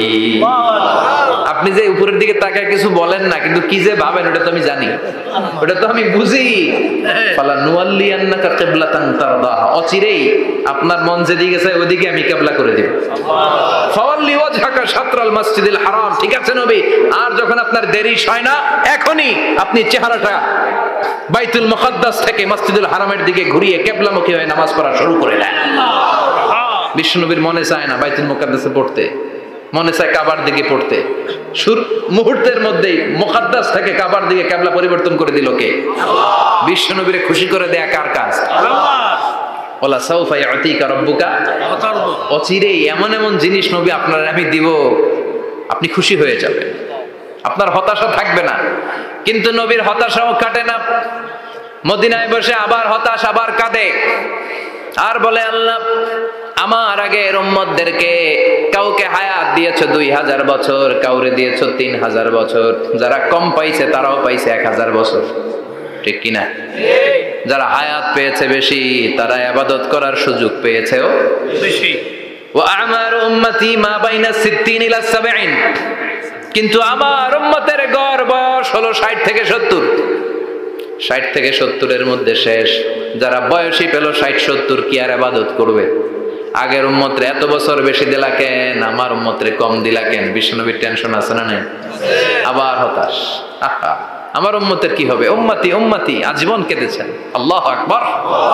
আপনি যে উপরের দিকে তাকায় কিছু বলেন না, কিন্তু কি যে ভাবেন ওটা তো আমি জানি, ওটা তো আমি বুঝি। ফালা নুওয়াল্লিয়ান্নাকা কিবলাতান তারদাহা, অচিরেই আপনার মন যেদিকে চায় ওইদিকে আমি কিবলা করে দিব। ফাওয়াল্লি ওয়াজহাকা শাতরাল মাসজিদিল হারাম, ঠিক আছে নবী, আর যখন আপনার দেরি হয় না এখনই আপনি চেহারাটা বাইতুল মুকাদ্দাস থেকে মসজিদুল হারামের দিকে ঘুরিয়ে কিবলামুখী হয়ে নামাজ পড়া শুরু করে দেন। বিশ্বনবীর মনে চায় না বাইতুল মুকাদ্দাসে পড়তে, মনে চায় কাবার দিকে পড়তে। সুর মুহূর্তের মধ্যেই মুকাদ্দাস থেকে কাবার দিকে কিবলা পরিবর্তন করে দিল কে? আল্লাহ। বিশ্বনবীরে খুশি করে দেয়া কার কাজ? আল্লাহ। ওয়ালা সাউফা ইয়াতিকা রাব্বুকা ফাতারদা, অচিরেই এমন এমন জিনিস নবী আপনার আমি দিব, আপনি খুশি হয়ে যাবেন, আপনার হতাশা থাকবে না। কিন্তু নবীর হতাশাও কাটে না, মদিনায় বসে আবার হতাশ, আবার কাঁদে, আর বলে আল্লাহ আমার আগের উম্মতদেরকে কাউকে হায়াত দিয়েছো দুই হাজার বছর, কাউরে দিয়েছো তিন হাজার বছর, যারা কম পাইছে তারাও পাইছে এক হাজার বছর, ঠিক কিনা? যারা হায়াত পেয়েছে বেশি তারা ইবাদত করার সুযোগ পেয়েছেও বেশি। ওয়া আমারু উম্মতি মা বাইনা সিত্তিন ইলা সাবঈন, কিন্তু আমার উম্মতের গড় বয়স হলো ষাট থেকে সত্তর। ষাট থেকে সত্তরের মধ্যে শেষ। যারা বয়সী পেল ষাট সত্তর, কি আর ইবাদত করবে? আগের উম্মতরে এত বছর বেশি দিলা কেন, আমার উম্মতরে কম দিলা কেন? বিশ্বনবীর টেনশন আছে না নাই? আবার হতাশ, আহা আমার উম্মতের কি হবে? উম্মতি উম্মতি আজীবন কেঁদেছেন। আল্লাহু আকবার।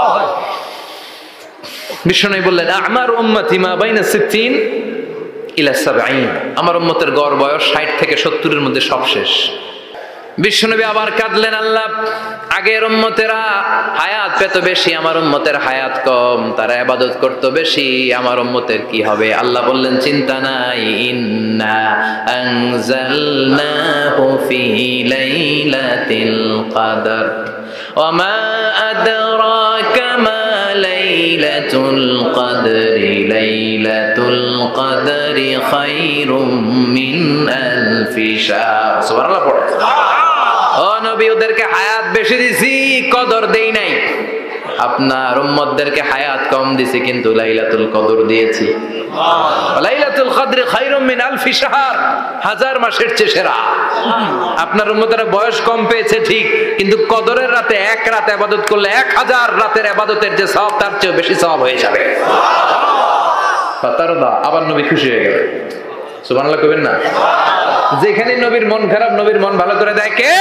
বিশ্বনবী বললেন আমার উম্মতি মা বাইনা সিত্তিন ইলা সাবঈন, আমার উম্মতের গড় বয়স ষাট থেকে সত্তরের মধ্যে সব শেষ। বিশ্বনবী আবার কাঁদলেন, আল্লাহ আগের উম্মতেরা হায়াত পেত বেশি, আমার উম্মতের হায়াত কম, তারা ইবাদত করত বেশি, আমার উম্মতের কি হবে? আল্লাহ বললেন চিন্তা নাই, ইন্না আনজালনাহু ফি লাইলাতিল কদর ওয়া মা আদরাকা মা লাইলাতুল কদরি লাইলাতুল কদরি খায়রুম মিন আলফি শাহর। সুবহানাল্লাহ পড়ে। ও নবী, ওদেরকে হায়াত বেশি দিছি, কদর দেই নাই। আপনার উম্মতদেরকে হায়াত কম দিছি, কিন্তু লাইলাতুল কদর দিয়েছি। লাইলাতুল কদর খায়রুম মিন আলফি শাহর, হাজার মাসের চেয়ে সেরা। আপনার উম্মতেরা বয়স কম পেয়েছে ঠিক, কিন্তু কদরের রাতে এক রাত ইবাদত করলে এক হাজার রাতের ইবাদতের যে সওয়াব তার চেয়ে বেশি সওয়াব হয়ে যাবে। ফাতারদা, আবার নবী খুশি হয়ে গেলেন। সুবহানাল্লাহ কইবেন না? যেখানে নবীর মন খারাপ, নবীর মন ভালো করে দেয় কে?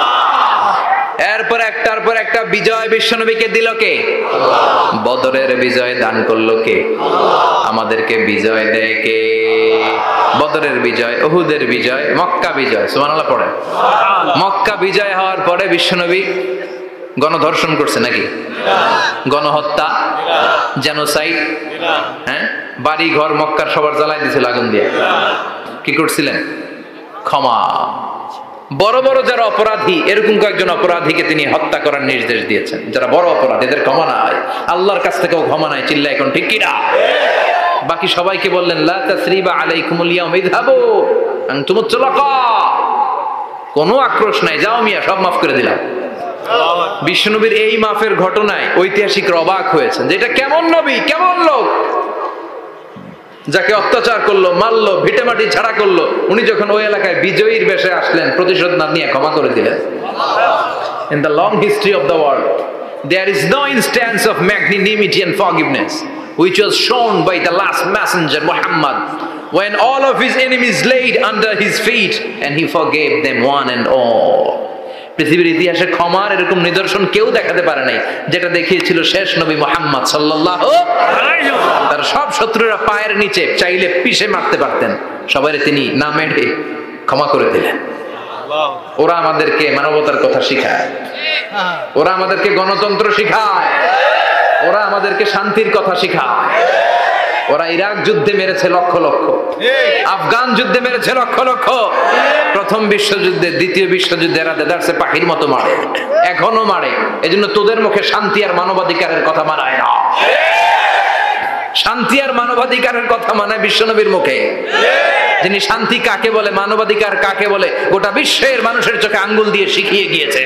এরপর একটার পর একটা বিজয় বিশ্বনবীকে দিল কে? বদরের বিজয় দান করলো কে? আমাদেরকে বিজয় দেয় কে? বদরের বিজয়, উহুদের বিজয়, মক্কা বিজয়। সুবহানাল্লাহ পড়ে। মক্কা বিজয় হওয়ার পরে বিশ্বনবী গণধর্ষণ করছে নাকি? গণহত্যা, জেনোসাইড, হ্যাঁ, বাড়ি ঘর মক্কার সবার জ্বালাই দিয়েছিল আগুন দিয়ে। কি করছিলেন? ক্ষমা। বড় বড় যারা অপরাধী, এরকম কয়েকজন অপরাধীকে তিনি হত্যা করার নির্দেশ দিয়েছেন। যারা বড় অপরাধী এদের ক্ষমা নাই, আল্লাহর কাছ থেকেও ক্ষমা নাই। চিল্লা এখন ঠিক কিনা? বাকি সবাইকে বললেন লা তাসরিবা আলাইকুমুল ইয়াউম ইযহাবু আনতুমুত তুলাকা, কোনো আক্রোশ নাই, যাও মিয়া, সব মাফ করে দিলাম। বিশ্বনবীর এই মাফের ঘটনায় ঐতিহাসিকরা অবাক হয়েছেন যে এটা কেমন নবী, কেমন লোক, যাকে অত্যাচার করলো, মারলো, ভিটেমাটি ছাড়া করলো, উনি যখন ওই এলাকায় বিজয়ীর বেশে আসলেন, প্রতিশোধ না নিয়ে ক্ষমা করে দিলেন। In the long history of the world, there is no instance of magnanimity and forgiveness which was shown by the last messenger Muhammad, when all of his enemies laid under his feet and he forgave them one and all. পৃথিবীর ইতিহাসে ক্ষমার এরকম নিদর্শন কেউ দেখাতে পারে নাই যেটা দেখিয়েছিল শেষ নবী মুহাম্মদ সাল্লাল্লাহু আলাইহি ওয়াসাল্লাম। তার সব শত্রুরা পায়ের নিচে চাইলে পিষে মারতে পারতেন, সবাইরে তিনি না মেরে ক্ষমা করে দিলেন। ওরা আমাদেরকে মানবতার কথা শিখায়, ওরা আমাদেরকে গণতন্ত্র শিখায়, ওরা আমাদেরকে শান্তির কথা শিখায়। ওরা ইরাক যুদ্ধে মেরেছে লক্ষ লক্ষ, আফগান যুদ্ধে মেরেছে লক্ষ লক্ষ, প্রথম বিশ্বযুদ্ধে, দ্বিতীয় বিশ্বযুদ্ধে এরা দেদারসে পাখির মতো মারে, এখনো মারে। এজন্য তোদের মুখে শান্তি আর মানবাধিকারের কথা মানায় না। শান্তি আর মানবাধিকারের কথা মানায় বিশ্বনবীর মুখে। যিনি শান্তি কাকে বলে, মানবাধিকার কাকে বলে, গোটা বিশ্বের মানুষের চোখে আঙ্গুল দিয়ে শিখিয়ে গিয়েছে।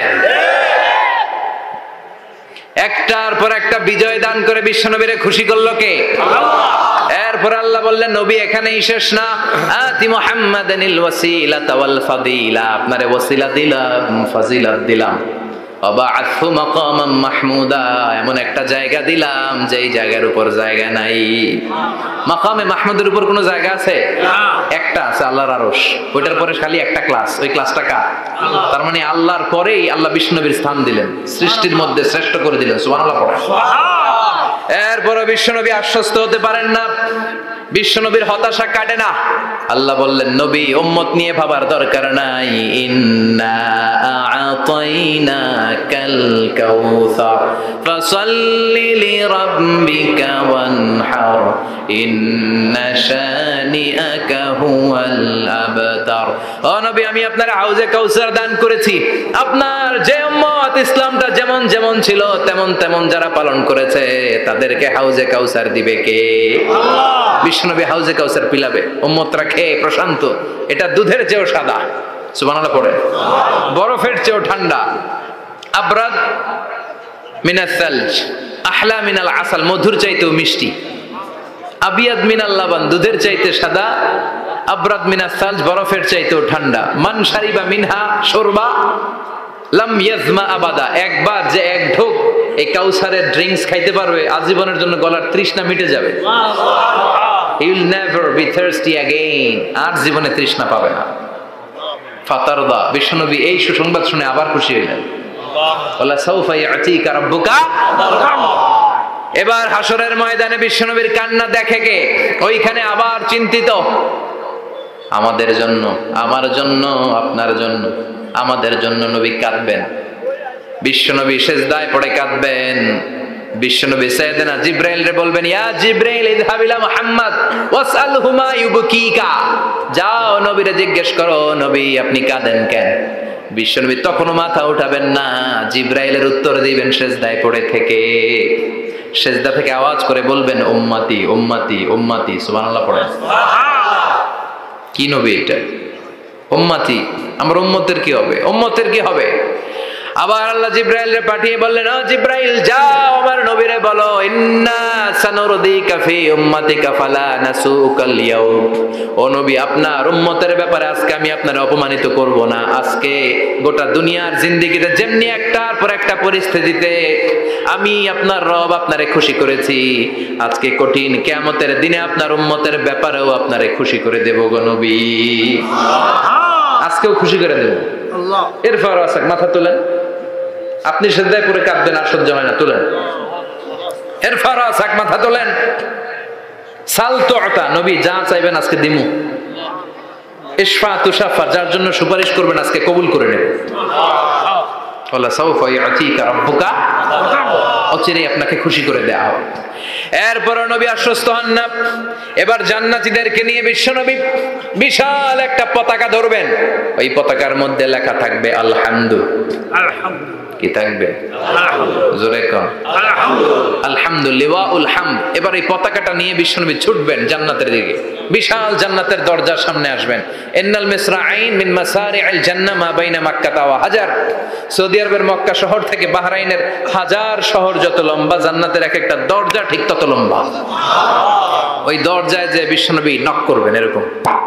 একটার পর একটা বিজয় দান করে বিশ্বনবীরে খুশি করলো কে? এরপর আল্লাহ বললেন, নবী এখানেই শেষ না, আতি মুহাম্মাদানিল ওয়াসিলাতা ওয়াল ফাদিলা, আপনারে ওয়াসিলা দিলাম, ফাজিলাত দিলাম, ওয়াবা'আথহু মাকামান মাহমুদা, এমন একটা জায়গা দিলাম যেই জায়গার উপর জায়গা নাই। মাকামে মাহমুদের উপর কোনো জায়গা আছে? একটা আছে, আল্লাহর আরশ। ওইটার পরে খালি একটা ক্লাস, ওই ক্লাসটা কার? তার মানে আল্লাহর পরেই আল্লাহ বিশ্বনবীর স্থান দিলেন, সৃষ্টির মধ্যে শ্রেষ্ঠ করে দিলেন। সুবহানাল্লাহ পড়ে। এরপরে বিশ্বনবী আশ্বস্ত হতে পারেন না, বিশ্বনবীর হতাশা কাটে না। আল্লাহ বললেন, নবী উম্মত নিয়ে ভাবার দরকার নাই, ইন্না আ'তাইনাকাল কাউসার ফাসাল্লি লিরাব্বিকা ওয়ানহার ইন্না শানিআকা হুয়াল আবতার। ও নবী, আমি আপনার হাউজে কাউসার দান করেছি। আপনার যে উম্মত ইসলামটা যেমন যেমন ছিল তেমন তেমন যারা পালন করেছে তাদেরকে হাউজে কাউসার দিবে কে? আল্লাহ। বিশ্বনবী হাউজে কাউসার পিলাবে, উম্মতরা খেয়ে প্রশান্ত। এটা দুধের চেয়েও সাদা, সুবহানাল্লাহ পড়ে, বরফের চেয়েও ঠান্ডা, আবরাদ মিনাস সালজ আহলা মিনাল আসাল, মধুর চাইতেও মিষ্টি, আবিয়াদ মিনাল লাবান, দুধের চাইতে সাদা, আবরাদ মিনাস সালজ, বরফের চাইতেও ঠান্ডা। মান শারিবা মিনহা শুরবা লাম ইয়াজমা আবাদা, একবার যে এক ঢোক এই কাউসারের ড্রিঙ্কস খাইতে পারবে আজীবনের জন্য গলার তৃষ্ণা মিটে যাবে। He will never be thirsty again, আর জীবনে তৃষ্ণা পাবে না। ফাতারদা, বিশ্বনবী এই সুসংবাদ শুনে আবার খুশি হইলেন। ওয়ালা সাউফা ইয়াতিকা রাব্বুকা। এবার হাসরের ময়দানে বিশ্বনবীর কান্না দেখে কে? ওইখানে আবার চিন্তিত, আমাদের জন্য, আমার জন্য, আপনার জন্য, আমাদের জন্য নবী কাঁদবেন। বিশ্বনবী সিজদায় পড়ে কাঁদবেন। বিশ্বনবী সাইয়েদনা জিবরাইল রে বলবেন, ইয়া জিবরাইল ইযহাব ইলা মুহাম্মদ ওয়াসআলহু মা ইউবকিকা, যাও নবীরে জিজ্ঞেস করো, নবী আপনি কাঁদেন কেন? বিশ্বনবী তখনও মাথা উঠাবেন না, জিবরাইলের উত্তর দিবেন সিজদায় পড়ে থেকে। সিজদা থেকে আওয়াজ করে বলবেন, উম্মতি উম্মতি উম্মতি। সুবহানাল্লাহ পড়েন। কি নবী এটা? উম্মতি, আমার উম্মতের কি হবে? উম্মতের কি হবে? আবার আল্লাহ জিবরাইল রে পাঠিয়ে বললেন, ও জিবরাইল যাও আমার নবীরে বলো, ইন্না সানুরদিকা ফি উম্মাতিকা ফালা নাসুকাল ইয়াউম, ও নবী আপনার উম্মতের ব্যাপারে আজকে আমি আপনারে অপমানিত করব না। আজকে গোটা দুনিয়ার জিন্দেগিতে যেমনি একটার পর একটা পরিস্থিতিতে আমি আপনার রব আপনারে খুশি করেছি, আজকে কঠিন কিয়ামতের দিনে আপনার উম্মতের ব্যাপারেও আপনারে খুশি করে দেব গো নবী, আজকেও খুশি করে দেব। আল্লাহ। এরপর আসাক মাথা তোলেন, আপনি সিজদায় পড়ে কাঁদবেন আর সহ্য হয় না, তোলেন। এরপর আসাক মাথা তোলেন, সাল তুআতা, নবী যা চাইবেন আজকে দিমু। ইশফা তুশাফা, যার জন্য সুপারিশ করবেন আজকে কবুল করে নেব। ওয়ালা সাউফা ইয়াতিকা রাব্বুকা, অচিরেই আপনাকে খুশি করে দেয়া হবে। এরপর নবী আশ্বস্ত হন না। এবার জান্নাতীদেরকে নিয়ে বিশ্বনবী বিশাল একটা পতাকা ধরবেন। ওই পতাকার মধ্যে লেখা থাকবে আলহামদু। আলহামদু কি থাকবে? জোরে কর আলহামদুলিল্লাহ। এবার এই পতাকাটা নিয়ে বিশ্বনবী ছুটবেন জান্নাতের দিকে। বিশাল জান্নাতের দরজার সামনে আসবেন। ইন্নাল মিসরাঈন মিন মাসারি'আল জান্নাহ মা বাইনা মাক্কা ওয়া হাজার। সৌদি আরবের মক্কা শহর থেকে বাহরাইনের হাজার শহর যত লম্বা, জান্নাতের এক একটা দরজা ঠিক তত লম্বা। ওই দরজায় যে বিশ্বনবী নক করবেন এরকম,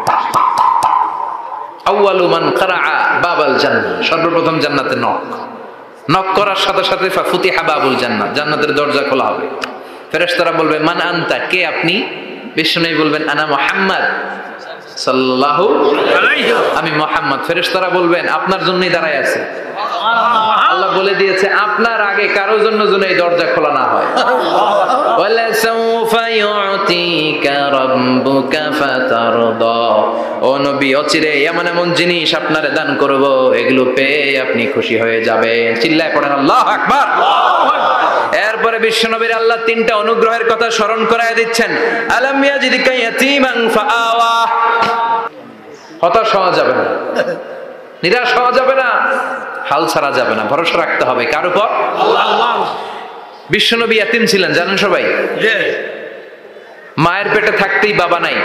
আউয়ালু মান কারাআ বাবাল জান্নাহ, সর্বপ্রথম জান্নাতে নক। নক করার সাথে সাথে ফাফুতিহা বাবুল জান্নাহ, জান্নাতের দরজা খোলা হবে। ফেরেশতারা বলবে, মান আনতা, কে আপনি? বিশ্বনবী বলবেন, আনা মুহাম্মদ সাল্লাল্লাহু আলাইহি, আমি মুহাম্মদ। ফেরেশতারা বলবেন, আপনার জন্যই দাঁড়ায় আছে। আল্লাহ বলে দিয়েছে আপনার আগে কারোর জন্য যেন এই দরজা খোলা না হয়। ওয়ালা সাউফা ইউতিকা রাব্বুকা ফাতারদা, ও নবী অচিরে এমন এমন জিনিস আপনারে দান করব, এগুলো পেয়ে আপনি খুশি হয়ে যাবেন। চিল্লায় পড়েন আল্লাহু আকবার। এরপরে বিশ্বনবীর আল্লাহ তিনটা অনুগ্রহের কথা স্মরণ করায় দিচ্ছেন। আলাম ইয়াজিদকা ইয়াতীমান ফাআওয়া, হতাশ হওয়া যাবে না, নিরাশ হওয়া যাবে না, হাল ছাড়া যাবে না, ভরসা রাখতে হবে কার উপর? আল্লাহ। বিশ্বনবী ইয়াতীম ছিলেন জানেন সবাই। মায়ের পেটে থাকতেই বাবা নাই,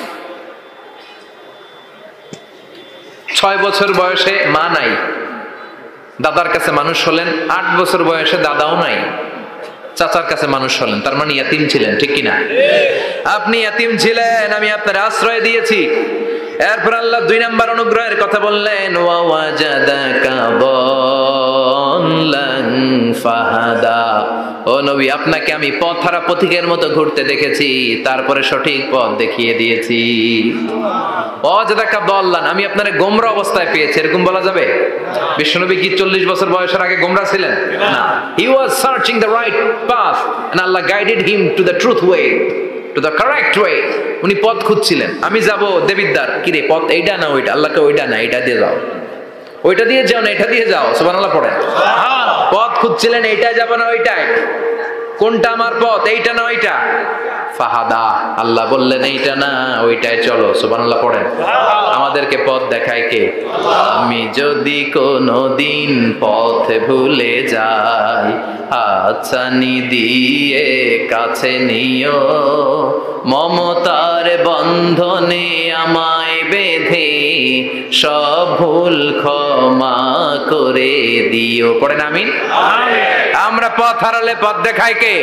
ছয় বছর বয়সে মা নাই, দাদার কাছে মানুষ হলেন, আট বছর বয়সে দাদাও নাই, চাচার কাছে মানুষ হলেন, তার মানে ইয়াতীম ছিলেন, ঠিক কিনা? আপনি ইয়াতীম ছিলেন, আমি আপনার আশ্রয় দিয়েছি। এরপর আল্লাহ দুই নাম্বার অনুগ্রহের কথা বললেন, ওয়া ওয়াজাদাকা দাল্লান ফাহাদা, ও নবী আপনাকে আমি পথহারা পথিকের মতো ঘুরতে দেখেছি, তারপরে সঠিক পথ দেখিয়ে দিয়েছি। ওয়াজাদাকা দাল্লান, আমি আপনারে গোমরা অবস্থায় পেয়েছি, এরকম বলা যাবে? বিশ্বনবী কি চল্লিশ বছর বয়সের আগে গোমরা ছিলেন? না, he was searching the right path and Allah guided him to the truth way, to the correct way. উনি পথ খুঁজছিলেন, আমি যাব দেবিদ্দার, কিরে পথ এইটা না ওইটা? আল্লাহকে ওইটা না এইটা দিয়ে যাও, ওইটা দিয়ে যাও না এটা দিয়ে যাও, সুবহানাল্লাহ পড়েন। পথ খুঁজছিলেন, এইটা যাব না ওইটাই, কোনটা আমার পথ, এইটা না ওইটা? ফাহাদা, আল্লাহ বললেন এইটা না ওইটাই চলো, সুবহানাল্লাহ পড়েন। আমাদেরকে পথ দেখায় কে? আমি যদি কোনদিন পথ ভুলে যাই, হাতছানি দিয়ে কাছে নিও, মমতার বন্ধনে আমায় বেঁধে সব ভুল ক্ষমা করে দিও। পড়েন আমিন। আমরা পথ হারালে পথ দেখায় কে?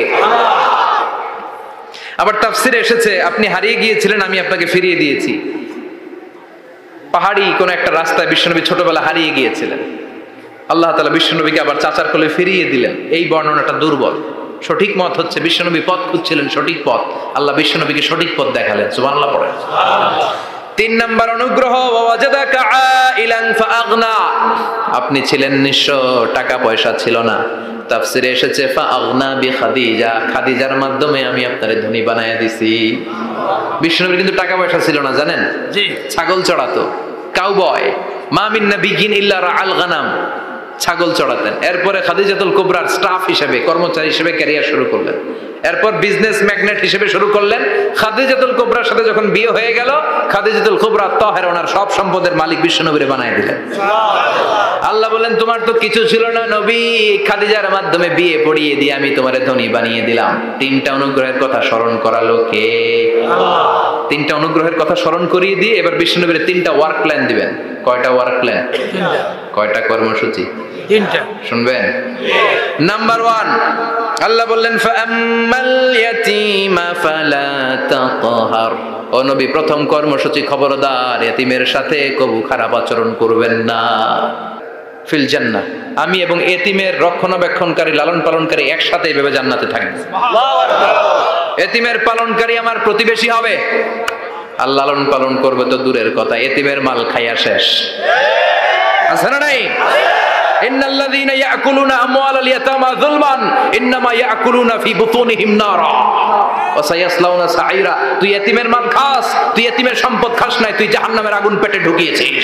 আবার তাফসিরে এসেছে আপনি হারিয়ে গিয়েছিলেন, আমি আপনাকে ফিরিয়ে দিয়েছি। পাহাড়ি কোন একটা রাস্তায় বিশ্বনবী ছোটবেলা হারিয়ে গিয়েছিলেন, আল্লাহ তাআলা বিশ্বনবীকে আবার চাচার কোলে ফিরিয়ে দিলেন। এই বর্ণনাটা দুর্বল, সঠিক মত হচ্ছে বিশ্বনবী পথ খুঁজছিলেন, সঠিক পথ, আল্লাহ বিশ্বনবীকে সঠিক পথ দেখালেন, সুবহানাল্লাহ পড়েন। তিন নাম্বার অনুগ্রহ, ওয়াজাদাকা আইলান ফাআগনা, আপনি ছিলেন নিঃস্ব, টাকা পয়সা ছিল না, তাফসিরে এসেছে ফাআগনা বিখাদিজা, খাদিজার মাধ্যমে আমি আপনারে ধনী বানায়া দিছি। বিশ্বনবীর কিন্তু টাকা পয়সা ছিল না জানেন, জি, ছাগল চড়াতো, কাউবয়, মা মিন নাবিয়্যিন ইল্লা রাআল গানাম, ছাগল চড়াতেন। এরপরে খাদিজাতুল কুবরার স্টাফ হিসেবে, কর্মচারী হিসেবে ক্যারিয়ার শুরু করলেন। এরপর বিজনেস ম্যাগনেট হিসেবে শুরু করলেন। খাদিজাতুল কুবরার সাথে যখন বিয়ে হয়ে গেল, খাদিজাতুল কুবরা তাহের ওনার সব সম্পদের মালিক বিশ্বনবীরে বানায় দিলেন। আল্লাহ বলেন তোমার তো কিছু ছিল না নবী, খাদিজার মাধ্যমে বিয়ে পড়িয়ে দিয়ে আমি তোমারে ধনী বানিয়ে দিলাম। তিনটা অনুগ্রহের কথা স্মরণ করালো কে? আল্লাহ। তিনটা অনুগ্রহের কথা স্মরণ করিয়ে দিয়ে এবার বিশ্বনবীরে তিনটা ওয়ার্ক প্ল্যান দিবেন। কয়টা ওয়ার্ক প্ল্যান? তিনটা। কয়টা কর্মসূচি? তিনটা। শুনবেন? নাম্বার ওয়ান, আল্লাহ বললেন ফাআম্মাল ইয়াতীমা ফালা তাকহার, ও নবী প্রথম কর্মসূচি খবরদার এতিমের সাথে কবু খারাপ আচরণ করবেন না। ফিল জান্নাহ, আমি এবং এতিমের রক্ষণাবেক্ষণকারী লালন পালনকারী একসাথে এইভাবে জান্নাতে থাকবে। এতিমের পালনকারী আমার প্রতিবেশী হবে, আর লালন পালন করবে তো দূরের কথা, এতিমের মাল খাইয়া শেষ। আছে না নাই? ইন্নাল্লাযীনা ইয়াকুলুনা আমওয়ালাল ইয়াতামা যুলমান ইন্নামা ইয়াকুলুনা ফি বুতুনিহিম নারা ওয়া সায়াসলাউনা সাঈরা। তুই এতিমের মাল খাস, তুই এতিমের সম্পদ খাস নাই, তুই জাহান্নামের আগুন পেটে ঢুকিয়েছিস।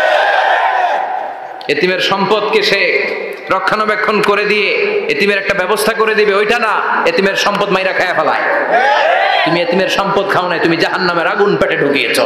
এতিমের সম্পদকে সে রক্ষণাবেক্ষণ করে দিয়ে এতিমের একটা ব্যবস্থা করে দিবে, ওইটা না, এতিমের সম্পদ মাইরা খায়া ফেলায়। তুমি এতিমের সম্পদ খাও নাই, তুমি জাহান্নামের আগুন পেটে ঢুকিয়েছো।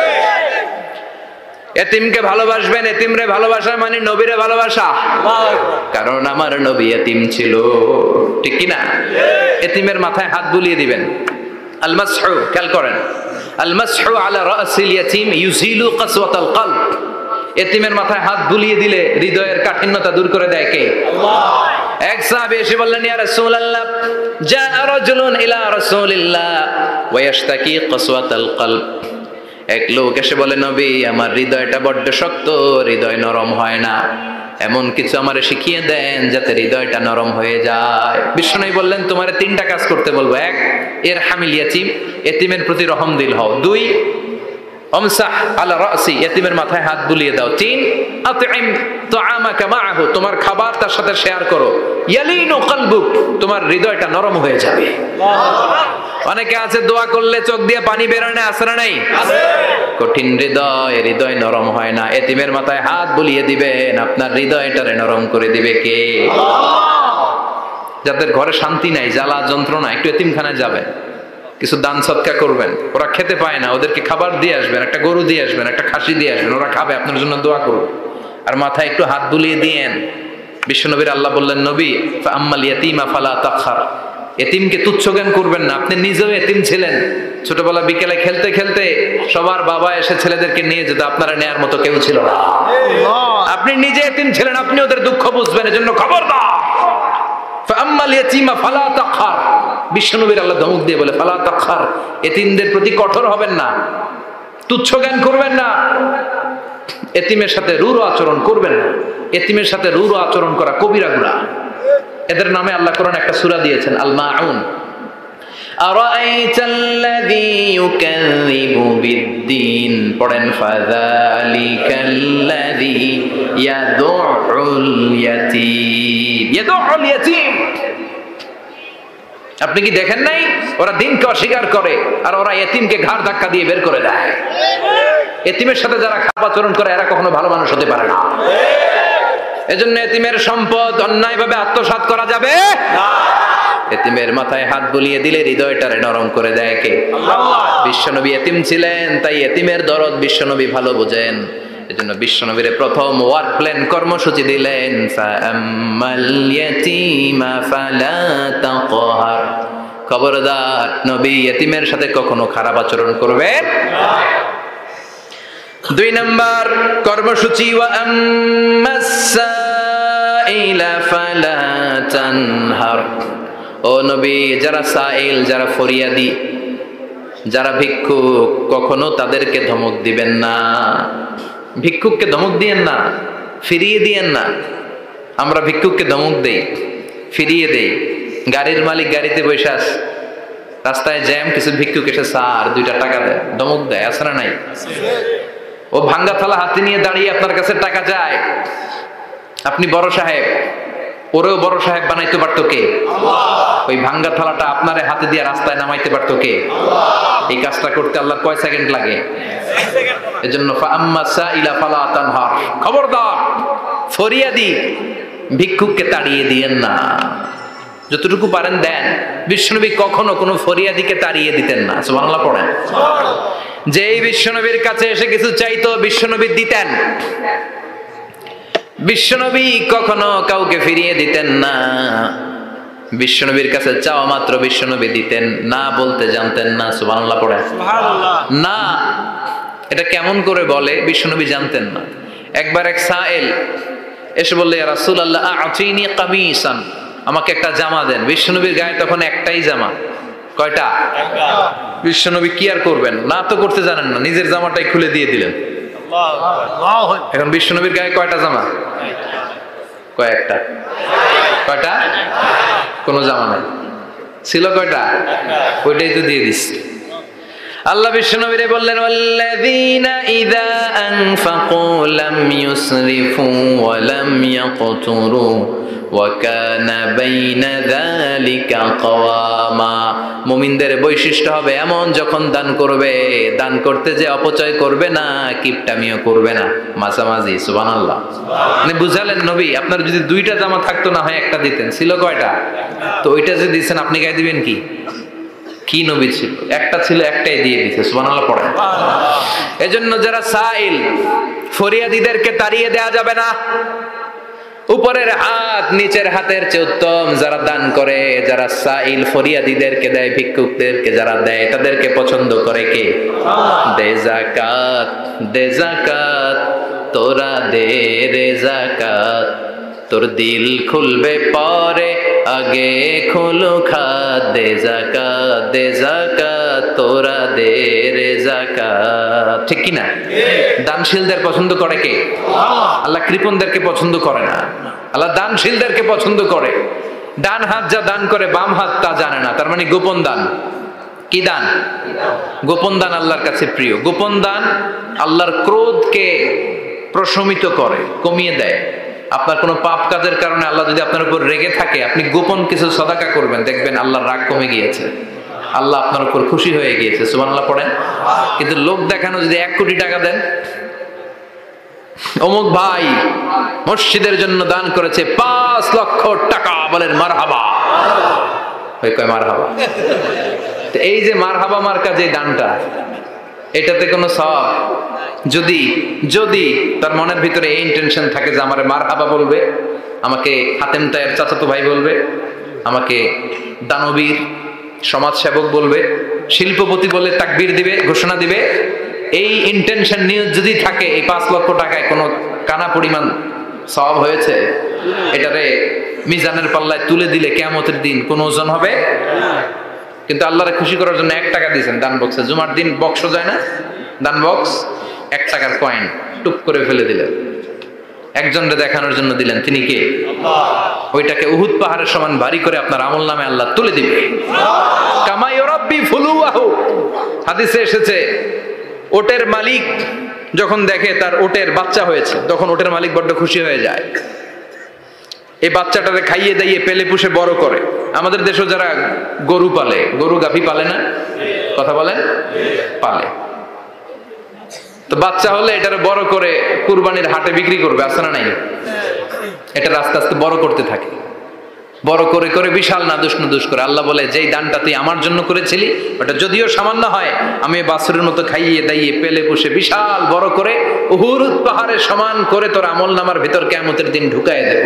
এতিমকে ভালোবাসবেন, এতিমরে ভালোবাসা মানে নবীরে ভালোবাসা, কারণ আমার নবী এতিম ছিল, ঠিক কি না? এতিমের মাথায় হাত বুলিয়ে দিবেন। আল মাসহু, খেয়াল করেন, আল মাসহু আলা রাসিল ইয়াতীম ইউজিলু কাসওয়াতাল কলব। এতিমের মাথায় হাত বুলিয়ে দিলে হৃদয়ের কাঠিন্যতা দূর করে দেয় কে? আল্লাহ। এক সাহাবী এসে বললেন ইয়া রাসূলুল্লাহ, জাআ রাজুলুন ইলা রাসূলিল্লাহ ওয়া ইয়াশতাকি কাসওয়াতাল কলব। এক লোক এসে বলে নবী আমার হৃদয়টা বড্ড শক্ত, হৃদয় নরম হয় না, এমন কিছু আমারে শিখিয়ে দেন যাতে হৃদয়টা নরম হয়ে যায়। বিশ্বনবী বললেন তোমারে তিনটা কাজ করতে বলবো। এক, এর হামিল ইয়াতীম, এতিমের প্রতি রহমদিল হও। দুই, আমসাহ আলা রাসি, এতিমের মাথায় হাত বুলিয়ে দাও। তিন, আতইম তাআমাকা মাআহু, তোমার খাবার তার সাথে শেয়ার করো। ইয়ালিনু কলবুক, তোমার হৃদয়টা নরম হয়ে যাবে। অনেকে আছে দোয়া করলে চোখ দিয়ে পানি বের হয় না, আছে না নাই? আছে। কঠিন হৃদয়, হৃদয় নরম হয় না। এতিমের মাথায় হাত বুলিয়ে দিবেন, আপনার হৃদয়টারে নরম করে দিবে কে? যাদের ঘরে শান্তি নাই, জ্বালা যন্ত্রণা, একটু এতিমখানায় যাবেন, কিছু দান সদকা করবেন। ওরা খেতে পায় না, ওদেরকে খাবার দিয়ে আসবেন, একটা গরু দিয়ে আসবেন, একটা খাসি দিয়ে আসবেন, ওরা খাবে, আপনার জন্য দোয়া করবে। আর মাথায় একটু হাত বুলিয়ে দিয়েন। বিশ্বনবীর আল্লাহ বললেন, নবী ফাআম্মাল ইয়াতীমা ফালা তাখহার, এতিমকে তুচ্ছ জ্ঞান করবেন না। আপনি নিজেও এতিম ছিলেন, ছোটবেলা বিকেলে খেলতে খেলতে সবার বাবা এসে ছেলেদেরকে নিয়ে যেত, আপনারা নেয়ার মতো কেউ ছিল না। আপনি নিজে এতিম ছিলেন, আপনি ওদের দুঃখ বুঝবেন, এজন্য খবরদার ফাআম্মাল ইয়াতীমা ফালা তাখহার। বিশ্বনবীর আল্লাহ ধমক দিয়ে বলে ফালা তাখহার, এতিমদের প্রতি কঠোর হবেন না, তুচ্ছ জ্ঞান করবেন না, এতিমের সাথে রূঢ় আচরণ করবেন না। এতিমের সাথে রূঢ় আচরণ করা কবিরা গুনাহ। এদের নামে আল্লাহ কোরআন একটা সূরা দিয়েছেন, আল মাউন। আরাআইতাল্লাযী ইউকাযযিবু বিদ্দীন, পড়েন ফাযালিকাল্লাযী ইয়াদউল ইয়াতীম। ইয়াদউল ইয়াতীম, আপনি কি দেখেন নাই ওরা দিনকে অস্বীকার করে আর ওরা এতিমকে ঘাড় ধাক্কা দিয়ে বের করে দেয়। এতিমের সাথে যারা খারাপ আচরণ করে এরা কখনো ভালো মানুষ হতে পারে না। এজন্য এতিমের সম্পদ অন্যায়ভাবে আত্মসাৎ করা যাবে না। এতিমের মাথায় হাত বুলিয়ে দিলে হৃদয়টারে নরম করে দেয় কে? আল্লাহ। বিশ্বনবী এতিম ছিলেন, তাই এতিমের দরদ বিশ্বনবী ভালো বোঝেন। এজন্য বিশ্বনবীর প্রথম ওয়ার্ক প্ল্যান কর্মসূচি দিলেন, ফাআম্মাল ইয়াতীমা ফালা তাকহার, খবরদার নবী এতিমের সাথে কখনো খারাপ আচরণ করবেন না। দুই নাম্বার কর্মসূচি, ওয়া আম্মাস সাইলা ফালা তানহার, ও নবী যারা সাইল, যারা ফরিয়াদি, যারা ভিক্ষুক, কখনো তাদেরকে ধমক দিবেন না। ভিক্ষুককে ধমক দিয়েন না, ফিরিয়ে দিয়েন না। আমরা ভিক্ষুককে ধমক দেই, ফিরিয়ে দেই। গাড়ির মালিক গাড়িতে বসে আছে, রাস্তায় জ্যাম, কিছু ভিক্ষুক এসে স্যার দুইটা টাকা দেয়, ধমক দেয়, আছে না নাই? ও ভাঙ্গা থালা হাতে নিয়ে দাঁড়িয়ে আপনার কাছে টাকা চায়। আপনি বড় সাহেব, ওরেও বড় সাহেব বানাইতে পারতো কে? আল্লাহ। ওই ভাঙ্গা থালাটা আপনার হাতে দিয়ে রাস্তায় নামাইতে পারতো কে? আল্লাহ। এই কাজটা করতে আল্লাহর কয় সেকেন্ড লাগে? এজন্য ফাআম্মা সাইলা ফালা তানহার, খবরদার ফরিয়াদি ভিক্ষুককে তাড়িয়ে দিয়েন না। যতটুকু পারেন দেন। বিশ্বনবী কখনো কোনো ফরিয়াদিকে তাড়িয়ে দিতেন না। সুবহানাল্লাহ পড়েন। যেই বিশ্বনবীর কাছে এসে কিছু চাইতো বিশ্বনবী দিতেন। বিশ্বনবী কখনো কাউকে ফিরিয়ে দিতেন না। বিশ্বনবীর কাছে চাওয়া মাত্র বিশ্বনবী দিতেন, না বলতে জানতেন না। সুবহানাল্লাহ পড়ে। সুবহানাল্লাহ। না, এটা কেমন করে বলে বিশ্বনবী জানতেন না। একবার এক সাইল এসে বললে, ইয়া রাসূলুল্লাহ আ'তিনি কামিসান, আমাকে একটা জামা দেন। বিশ্বনবীর গায়ে তখন একটাই জামা। কয়টা? একটা। বিশ্বনবী কি আর করবেন, না তো করতে জানেন না, নিজের জামাটাই খুলে দিয়ে দিলেন। এখন বিশ্বনবীর গায়ে কয়টা জামা? কয়েকটা। কয়টা? কোন জামা নাই, ছিল কয়টা? ওইটাই তো দিয়ে দিস। আল্লাহ বিশ্বনবীরে বললেন, ওয়াল্লাযীনা ইযা আনফাকু লাম ইউসরিফু ওয়া লাম ইয়াকতুরু ওয়া কানা বাইনা যালিকা কাওয়ামা। মুমিনদের বৈশিষ্ট্য হবে এমন, যখন দান করবে, দান করতে যে অপচয় করবে না, কিপটামিও করবে না, মাঝামাঝি। সুবহানাল্লাহ। মানে বুঝালেন নবী, আপনার যদি দুইটা জামা থাকতো না হয় একটা দিতেন। ছিল কয়টা? তো ওইটা যে দিয়েছেন আপনি গায়ে দিবেন কি? কি নবী ছিল? একটা ছিল, একটাই দিয়ে দিতে। সুবহানাল্লাহ পড়েন। এজন্য যারা সাইল, ফরিয়াদিদেরকে তাড়িয়ে দেয়া যাবে না। উপরের হাত নিচের হাতের চেয়ে উত্তম যারা দান করে, যারা সাইল ফরিয়াদিদেরকে দেয়, ভিক্ষুকদেরকে যারা দেয়, তাদেরকে পছন্দ করে কে? দে যাকাত, দে যাকাত, তোরা দে রে যাকাত, তোর দিল খুলবে পরে, আগে খুলো খাত। দে যাকাত, দে যাকাত, তোরা দে রে যাকাত। ঠিক কি না? দানশীলদের পছন্দ করে কে? আল্লাহ কৃপণদেরকে পছন্দ করে না। আল্লাহ দানশীলদেরকে পছন্দ করে। ডান হাত যা দান করে বাম হাত তা জানে না, তার মানে গোপন দান। কি দান? গোপন দান আল্লাহর কাছে প্রিয়। গোপন দান আল্লাহর ক্রোধকে প্রশমিত করে, কমিয়ে দেয়। আপনার কোনো পাপ কাজের কারণে আল্লাহ যদি আপনার উপর রেগে থাকে, আপনি গোপন কিছু সাদাকা করবেন, দেখবেন আল্লাহর রাগ কমে গিয়েছে, আল্লাহ আপনার উপর খুশি হয়ে গিয়েছে। সুবহানাল্লাহ পড়েন। কিন্তু লোক দেখানো যদি এক কোটি টাকা দেন, অমুক ভাই মসজিদের জন্য দান করেছে পাঁচ লক্ষ টাকা, বলেন মারহাবা, ওই কয় মারহাবা। তো এই যে মারহাবা মার্কা যে দানটা, এটাতে কোনো সওয়াব যদি যদি তার মনের ভিতরে এই ইন্টেনশন থাকে যে আমারে মারহাবা বলবে, আমাকে হাতেম তায়ের চাচাতো ভাই বলবে, আমাকে দানবীর সমাজসেবক বলবে, শিল্পপতি বলে তাকবীর দিবে, ঘোষণা দিবে, এই ইন্টেনশন নিয়ে যদি থাকে, এই পাঁচ লক্ষ টাকায় কোনো কানা পরিমাণ সওয়াব হয়েছে, এটারে মিজানের পাল্লায় তুলে দিলে কিয়ামতের দিন কোনো ওজন হবে। কিন্তু আল্লাহরে খুশি করার জন্য এক টাকা দিয়েছেন দান বক্সে, জুমার দিন বক্স যায় না, দান বক্স, এক টাকার কয়েন টুপ করে ফেলে দিলেন, একজনকে দেখানোর জন্য দিলেন, তিনি কে? ওইটাকে উহুদ পাহাড়ের সমান ভারী করে আপনার আমল নামে আল্লাহ তুলে দিবে। কামা ইউরাব্বি ফুলুয়াহু, হাদিসে এসেছে ওটের মালিক যখন দেখে তার ওটের বাচ্চা হয়েছে, তখন ওটের মালিক বড্ড খুশি হয়ে যায়। এই বাচ্চাটাকে খাইয়ে দাইয়ে পেলে পুষে বড় করে। আমাদের দেশে যারা গরু পালে, গরু গাভী পালে না, কথা বলেন, পালে, তো বাচ্চা হলে এটারে বড় করে কুরবানির হাটে বিক্রি করবে, আছে না নাই? এটা আস্তে আস্তে বড় করতে থাকে, বড় করে করে বিশাল নাদুস নুদুস করে। আল্লাহ বলে, যেই দানটা তুই আমার জন্য করেছিলি, ওটা যদিও সামান্য হয়, আমি বাছুরের মতো খাইয়ে দাইয়ে পেলে পুষে বিশাল বড় করে উহুদ পাহাড়ের সমান করে তোর আমল নামার ভিতর কিয়ামতের দিন ঢুকায় দেব।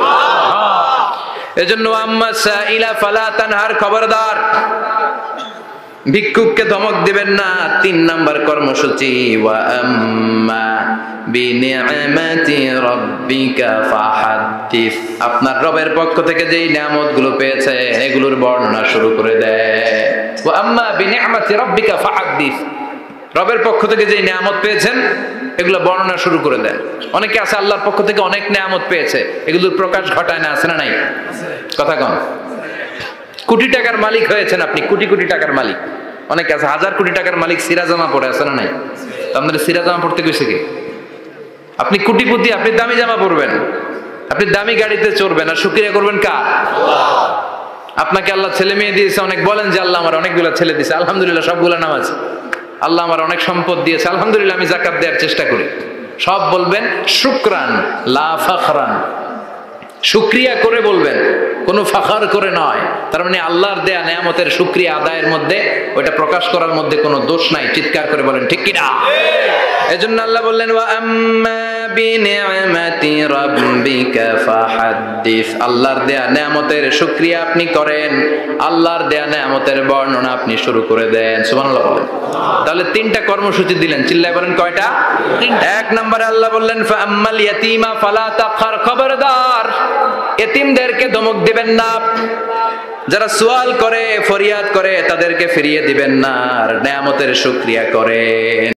এজন্য আম্মা সাইলা ফালা তানহার, খবরদার ভিক্ষুককে ধমক দিবেন না। তিন নাম্বার কর্মসূচি, ওয়া আম্মা বিনিআমাতি রাব্বিকা ফাহাদ্দিস, আপনার রবের পক্ষ থেকে যেই নিয়ামতগুলো পেয়েছে এগুলোর বর্ণনা শুরু করে দেয়। ওয়া আম্মা বিনিআমাতি রাব্বিকা ফাহাদ্দিস, রবের পক্ষ থেকে যেই নিয়ামত পেয়েছেন এগুলো বর্ণনা শুরু করে দেয়। অনেকে আছে আল্লাহর পক্ষ থেকে অনেক নিয়ামত পেয়েছে, এগুলোর প্রকাশ ঘটায় না, আছে না নাই? কথা কম। কোটি টাকার মালিক হয়েছেন আপনি, কোটি কোটি টাকার মালিক। অনেকে আছে হাজার কোটি টাকার মালিক, সিরা জামা পরে, আছে না নাই? আপনাদের সিরা জামা পড়তে কইছে কি? আপনি কোটিপতি, আপনি দামি জামা পরবেন, আপনি দামি গাড়িতে চড়বেন, আর শুকরিয়া করবেন কার? আপনাকে আল্লাহ ছেলে মেয়ে দিয়েছে অনেক, বলেন যে আল্লাহ আমার অনেকগুলো ছেলে দিয়েছে, আলহামদুলিল্লাহ, সবগুলো নামাজ। আল্লাহ আমার অনেক সম্পদ দিয়েছে, আলহামদুলিল্লাহ, আমি যাকাত দেওয়ার চেষ্টা করি। সব বলবেন শুকরান লা ফাখরান, শুকরিয়া করে বলবেন, কোনো ফাখার করে নয়। তার মানে আল্লাহর দেয়া নিয়ামতের শুকরিয়া আদায়ের মধ্যে, ওটা প্রকাশ করার মধ্যে কোনো দোষ নাই। চিৎকার করে বলেন ঠিক কি না? এজন্য আল্লাহ বললেন, ওয়া আম্মা বিনিআমাতি রাব্বিকা ফাহাদ্দিস, আল্লাহর দেয়া নিয়ামতের শুকরিয়া আপনি করেন, আল্লাহর দেয়া নিয়ামতের বর্ণনা আপনি শুরু করে দেন। সুবহানাল্লাহ বলেন। তাহলে তিনটা কর্মসূচি দিলেন, চিল্লায় বলেন কয়টা? এক নম্বরে আল্লাহ বললেন, ফা আম্মাল ইয়াতীমা ফালা তাকহার, খবরদার এতিমদেরকে ধমক দিবেন না, যারা সুয়াল করে ফরিয়াদ করে তাদেরকে ফিরিয়ে দিবেন না, আর নিয়ামতের শুকরিয়া করেন।